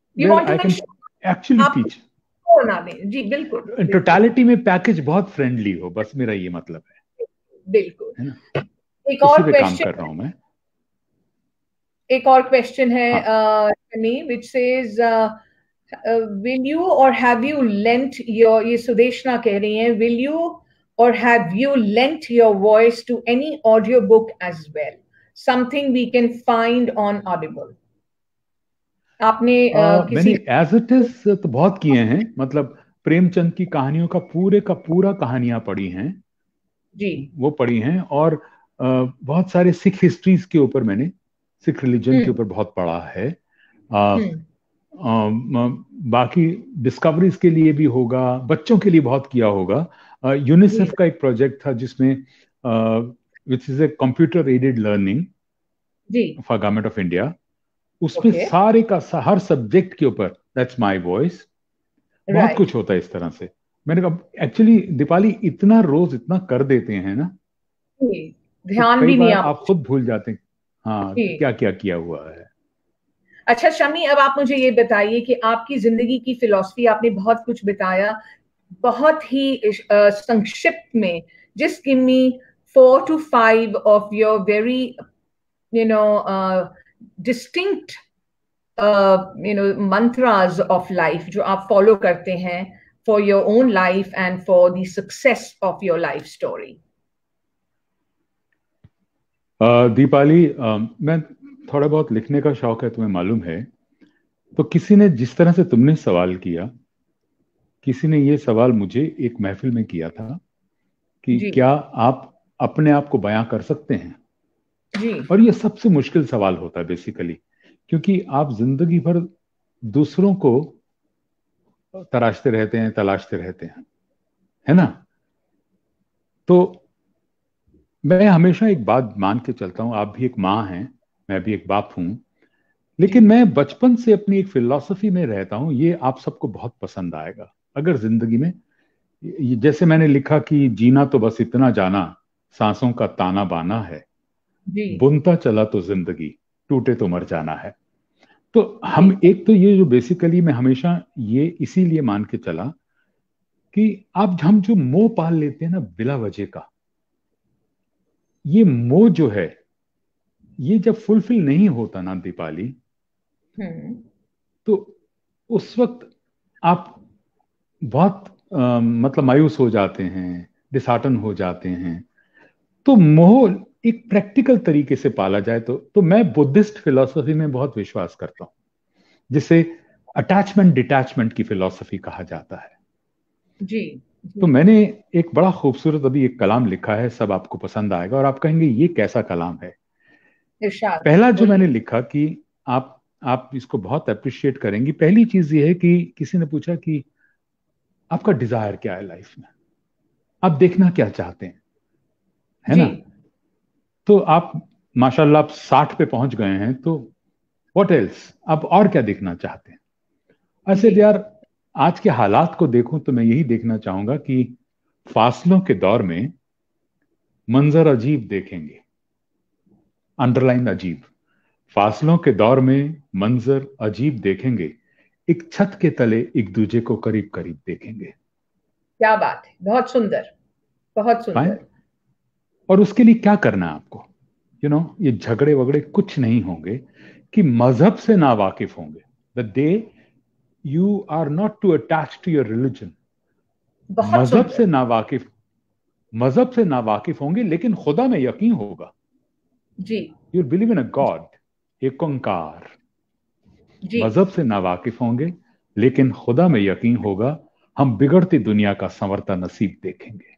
You want I to can make actually आप teach. ना दें जी, बिल्कुल टोटालिटी में पैकेज बहुत फ्रेंडली हो, बस मेरा ये मतलब बिल्कुल। है ना, एक उसी और पे काम कर क्वेश्चन, रहा हूं मैं। एक और क्वेश्चन है हाँ, Shami, which says will you or have you lent your, ये सुदेशना कह रही हैं, will you or have you lent your voice to any audio book as well, something we can find on Audible? आपने मैंने किसी एज इट इज तो बहुत किए हैं, मतलब प्रेमचंद की कहानियों का पूरा कहानियां पढ़ी हैं, जी वो पढ़ी हैं। और बहुत सारे सिख हिस्ट्रीज के ऊपर मैंने, सिख रिलीजन के ऊपर बहुत पढ़ा है। हम्म बाकी डिस्कवरीज के लिए भी होगा, बच्चों के लिए बहुत किया होगा। जी यूनिसेफ का एक प्रोजेक्ट था जिसमें which is a computer aided learning जी फॉर गवर्नमेंट ऑफ इंडिया, उसमें ओके सारे का हर सब्जेक्ट के ऊपर दैट्स माय वॉइस, बहुत राइट कुछ होता है इस तरह से। मैंने कहा एक्चुअली दीपाली इतना रोज इतना कर देते हैं ना, तो ध्यान कई भी नहीं बार आप आप खुद भूल जाते हैं हाँ जी। कि क्या क्या किया हुआ है। अच्छा शमी, अब आप मुझे ये बताइए कि आपकी जिंदगी की फिलॉसफी, आपने बहुत कुछ बताया, बहुत ही संक्षिप्त में, just give me 4 to 5 of your very distinct mantras of life जो आप फॉलो करते हैं for your own life and for the success of your life story. Deepali, मैं थोड़ा बहुत लिखने का शौक है, तुम्हें मालूम है। तो किसी ने जिस तरह से तुमने सवाल किया, किसी ने ये सवाल मुझे एक महफिल में किया था कि जी क्या आप अपने आप को बयां कर सकते हैं। जी और ये सबसे मुश्किल सवाल होता है बेसिकली, क्योंकि आप जिंदगी भर दूसरों को तराशते रहते हैं, तलाशते रहते हैं, है ना। तो मैं हमेशा एक बात मान के चलता हूं, आप भी एक माँ हैं, मैं भी एक बाप हूं, जी लेकिन मैं बचपन से अपनी एक फिलॉसफी में रहता हूं, ये आप सबको बहुत पसंद आएगा। अगर जिंदगी में जैसे मैंने लिखा कि जीना तो बस इतना जाना, सांसों का ताना बाना है, जी बुनता चला तो जिंदगी, टूटे तो मर जाना है। तो जी हम एक तो ये जो बेसिकली मैं हमेशा ये इसीलिए मान के चला कि आप हम जो मोह पाल लेते हैं ना बिला वजह का, ये मोह जो है, ये जब फुलफिल नहीं होता ना दीपाली, हम्म तो उस वक्त आप बहुत मतलब मायूस हो जाते हैं, डिसहार्टन हो जाते हैं। तो मोह एक प्रैक्टिकल तरीके से पाला जाए तो मैं बुद्धिस्ट फिलॉसफी में बहुत विश्वास करता हूं, जिसे अटैचमेंट डिटैचमेंट की फिलॉसफी कहा जाता है। जी तो जी मैंने एक बड़ा खूबसूरत अभी एक कलाम लिखा है, सब आपको पसंद आएगा और आप कहेंगे ये कैसा कलाम है। इरशाद पहला जो मैंने बोलिए। लिखा कि आप इसको बहुत अप्रिशिएट करेंगी। पहली चीज ये है कि किसी ने पूछा कि आपका डिजायर क्या है लाइफ में, आप देखना क्या चाहते हैं, है जी ना। तो आप माशाल्लाह आप 60 पे पहुंच गए हैं, तो व्हाट एल्स, आप और क्या देखना चाहते हैं। ऐसे जी यार, आज के हालात को देखूं तो मैं यही देखना चाहूंगा कि फासलों के दौर में मंजर अजीब देखेंगे, अंडरलाइन अजीब, फासलों के दौर में मंजर अजीब देखेंगे, एक छत के तले एक दूजे को करीब करीब देखेंगे। क्या बात है, बहुत सुंदर, बहुत फाइन। सुंदर। और उसके लिए क्या करना है आपको, ये झगड़े वगड़े कुछ नहीं होंगे कि मजहब से ना वाकिफ होंगे। The day you are not to attach to your religion, बहुत मजहब सुंदर। से ना वाकिफ, मजहब से ना वाकिफ होंगे लेकिन खुदा में यकीन होगा। जी you believe in a god, Ek Onkar. जी मजहब से ना वाकिफ होंगे लेकिन खुदा में यकीन होगा, हम बिगड़ती दुनिया का संवरता नसीब देखेंगे।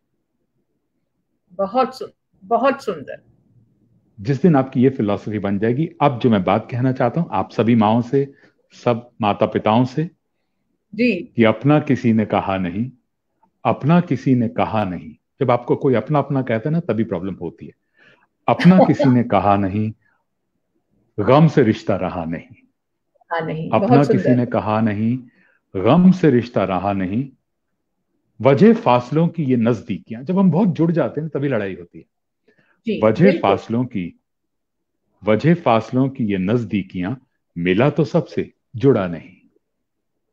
बहुत सुंदर। जिस दिन आपकी ये फिलॉसफी बन जाएगी, अब जो मैं बात कहना चाहता हूं आप सभी माओं से, सब माता पिताओं से, जी कि अपना किसी ने कहा नहीं, अपना किसी ने कहा नहीं। जब आपको कोई अपना अपना कहता है ना, तभी प्रॉब्लम होती है। अपना किसी ने कहा नहीं, गम से रिश्ता रहा नहीं। हाँ नहीं, अपना बहुत किसी सुंदर। ने कहा नहीं, गम से रिश्ता रहा नहीं, वजह फासलों की ये नजदीकियां, जब हम बहुत जुड़ जाते हैं तभी लड़ाई होती है। जी वजह बिल्कुल। फासलों की, वजह फासलों की ये नजदीकियां, मिला तो सबसे जुड़ा नहीं।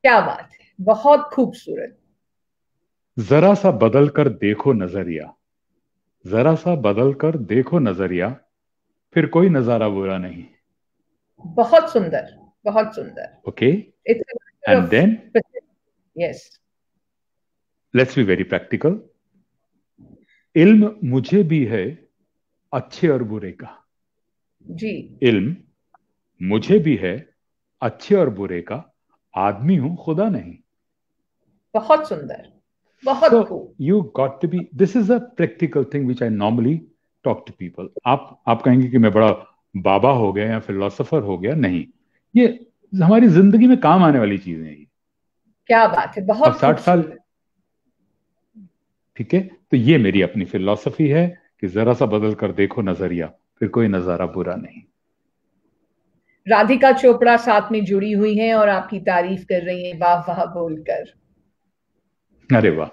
क्या बात है, बहुत खूबसूरत। जरा सा बदल कर देखो नजरिया, जरा सा बदल कर देखो नजरिया, फिर कोई नजारा बुरा नहीं। बहुत सुंदर, बहुत सुंदर। Okay, it's and then yes. Let's be very practical. इल्म मुझे भी है अच्छे और बुरे का, जी, इल्म मुझे भी है अच्छे और बुरे का, आदमी हूं खुदा नहीं। बहुत सुंदर, बहुत So खूब। you got to be, this is a practical thing which I normally talk to people. आप कहेंगे कि मैं बड़ा बाबा हो गया या फिलोसोफर हो गया, नहीं, ये हमारी जिंदगी में काम आने वाली चीजें हैं। क्या बात है, अब बहुत 60 साल, खूबसूरत। ठीक है, तो ये मेरी अपनी फिलॉसफी है कि जरा सा बदल कर देखो नजरिया, फिर कोई नजारा बुरा नहीं। राधिका चोपड़ा साथ में जुड़ी हुई हैं और आपकी तारीफ कर रही हैं, वाह वाह बोलकर। अरे वाह।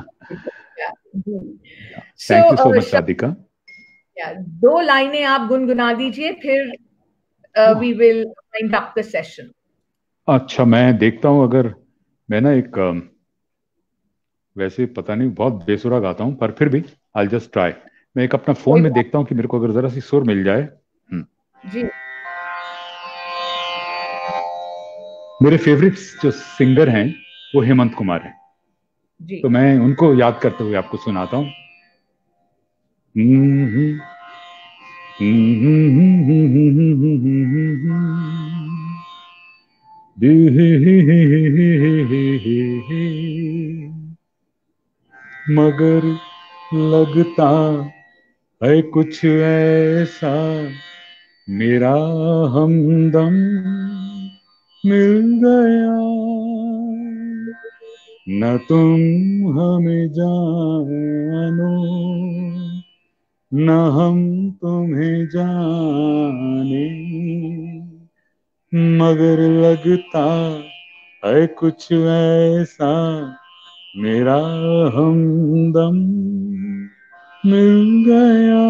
So thank you so much Radhika. दो लाइनें आप गुनगुना दीजिए, फिर we will wind up the session. अच्छा, मैं देखता हूं, अगर मैं ना एक वैसे पता नहीं बहुत बेसुरा गाता हूं, पर फिर भी आई जस्ट ट्राई। मैं एक अपना फोन कोई में बात। देखता हूं कि मेरे को अगर जरा सी सुर मिल जाए। जी, मेरे फेवरेट जो सिंगर हैं वो हेमंत कुमार हैं, जी। तो मैं उनको याद करते हुए आपको सुनाता हूँ। मगर लगता है कुछ ऐसा, मेरा हमदम मिल गया, न तुम हमें जानो, न हम तुम्हें जाने, मगर लगता है कुछ ऐसा, मेरा हमदम मिल गया।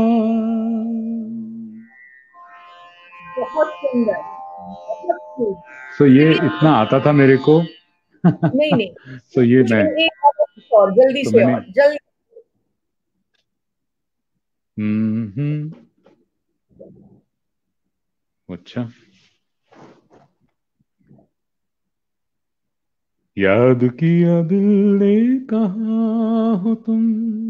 बहुत सुंदर, बहुत खूब। सो ये चलिए, इतना आता था मेरे को। नहीं नहीं, सो ये कुछ मैं, एक और जल्दी तो से, मैंने और जल्दी। हम्म, अच्छा, याद किया दिल ने, कहाँ हो तुम,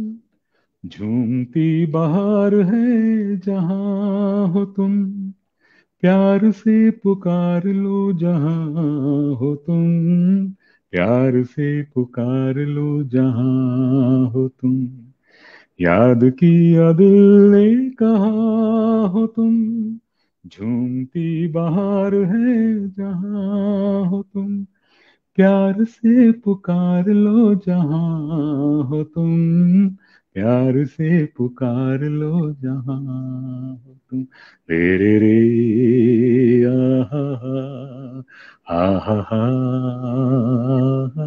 झूमती बहार है जहाँ हो तुम, प्यार से पुकार लो जहाँ हो तुम, प्यार से पुकार लो जहाँ हो तुम, याद किया दिल ने, कहाँ हो तुम, झूमती बहार है जहाँ हो तुम, प्यार से पुकार लो जहाँ हो तुम, प्यार से पुकार लो जहाँ हो तुम। रे रे आहा हा हा हा हा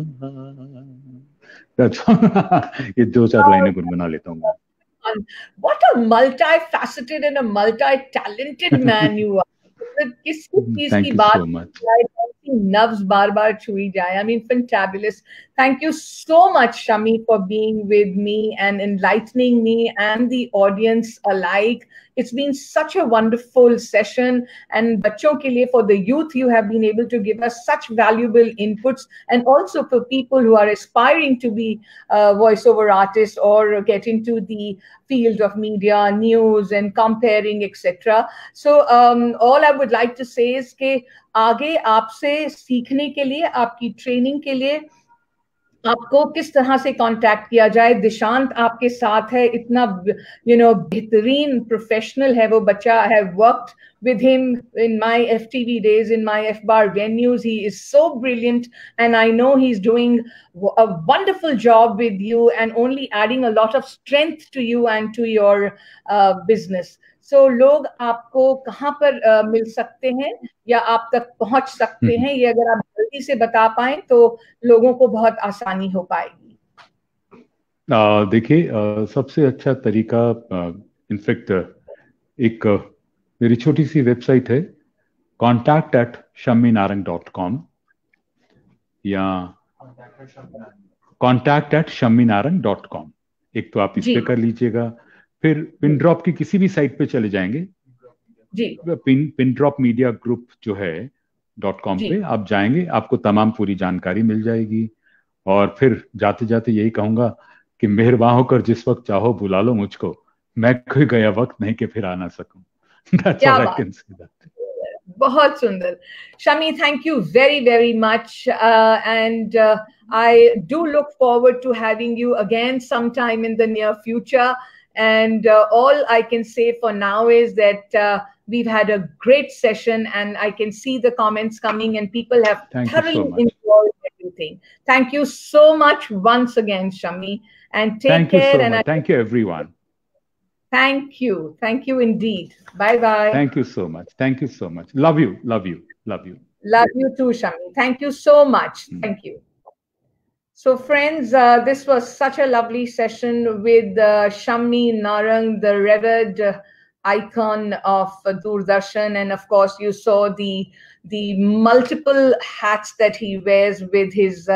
हा। अच्छा, ये दो चार लाइनें गुनगुना लेता हूँ मैं। What a multifaceted and a multi-talented man you are. मतलब किसी चीज की थैंक यू बात सो मच। नब्ज बार बार छुई जाए. I mean, fantabulous. Thank you so much, Shami, for being with me and enlightening me and the audience alike. It's been such a wonderful session. And bachon ke liye, for the youth, you have been able to give us such valuable inputs. And also for people who are aspiring to be voiceover artists or get into the field of media, news, and comparing, etc. So all I would like to say is कि आगे आपसे सीखने के लिए, आपकी training के लिए आपको किस तरह से कांटेक्ट किया जाए. दिशांत आपके साथ है, इतना बेहतरीन प्रोफेशनल है वो बच्चा. I have worked with him in my FTV days, in my FBAR venues. He is so brilliant, and I know he's doing a wonderful job with you and only adding a lot of strength to you and to your business. So लोग आपको कहाँ पर मिल सकते हैं या आप तक पहुंच सकते हैं, ये अगर आप जल्दी से बता पाएं तो लोगों को बहुत आसानी हो पाएगी. देखिए, सबसे अच्छा तरीका, इनफैक्ट एक मेरी छोटी सी वेबसाइट है, contact@shamminarang.com. या contact@shamminarang.com। एक तो आप इस पे कर लीजिएगा, फिर पिन ड्रॉप की किसी भी साइट पे चले जाएंगे जी, पिन ड्रॉप मीडिया ग्रुप जो है .com पे आप जाएंगे, आपको तमाम पूरी जानकारी मिल जाएगी। और फिर जाते जाते यही कहूंगा कि मेहरबान होकर जिस वक्त चाहो बुला लो मुझको, मैं कोई गया वक्त नहीं कि फिर आ ना सकूं। That's all I can say that. बहुत सुंदर। Shami, thank you very, very much. And I do look forward to having you again sometime in the near future. And all I can say for now is that we've had a great session, and I can see the comments coming, and people have thoroughly enjoyed everything. Thank you so much once again, Shami. And take care. And thank you, everyone. Thank you. Thank you indeed. Bye-bye. Thank you so much. Thank you so much. Love you. Love you. Love you. Love you too, Shami. Thank you so much. Thank you. So friends, this was such a lovely session with Shammi Narang, the revered icon of Doordarshan. And of course, you saw the multiple hats that he wears with his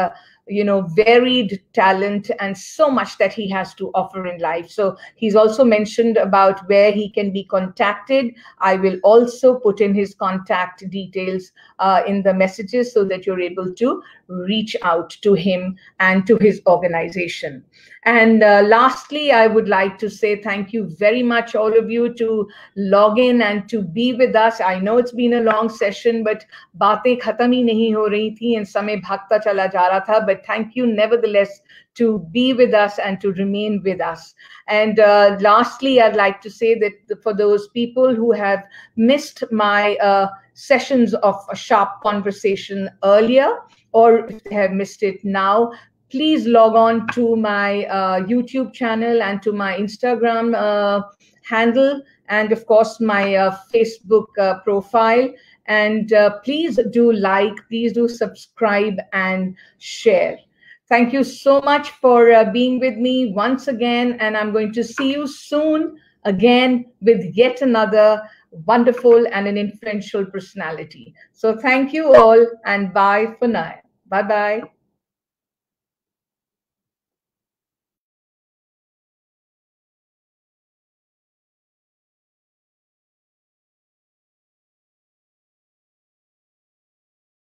varied talent and so much that he has to offer in life. So he's also mentioned about where he can be contacted. I will also put in his contact details in the messages so that you're able to reach out to him and to his organization. And lastly, I would like to say thank you very much, all of you, to log in and to be with us. I know it's been a long session, but baatein khatam hi nahi ho rahi thi and samay bhagta chala ja raha tha. But thank you nevertheless to be with us and to remain with us. And lastly, I'd like to say that for those people who have missed my sessions of a sharp conversation earlier, or if they have missed it now, please log on to my YouTube channel and to my Instagram handle, and of course my Facebook profile. And please do like, please do subscribe and share. Thank you so much for being with me once again. And I'm going to see you soon again with yet another wonderful and an influential personality. So thank you all, and bye for now. Bye-bye.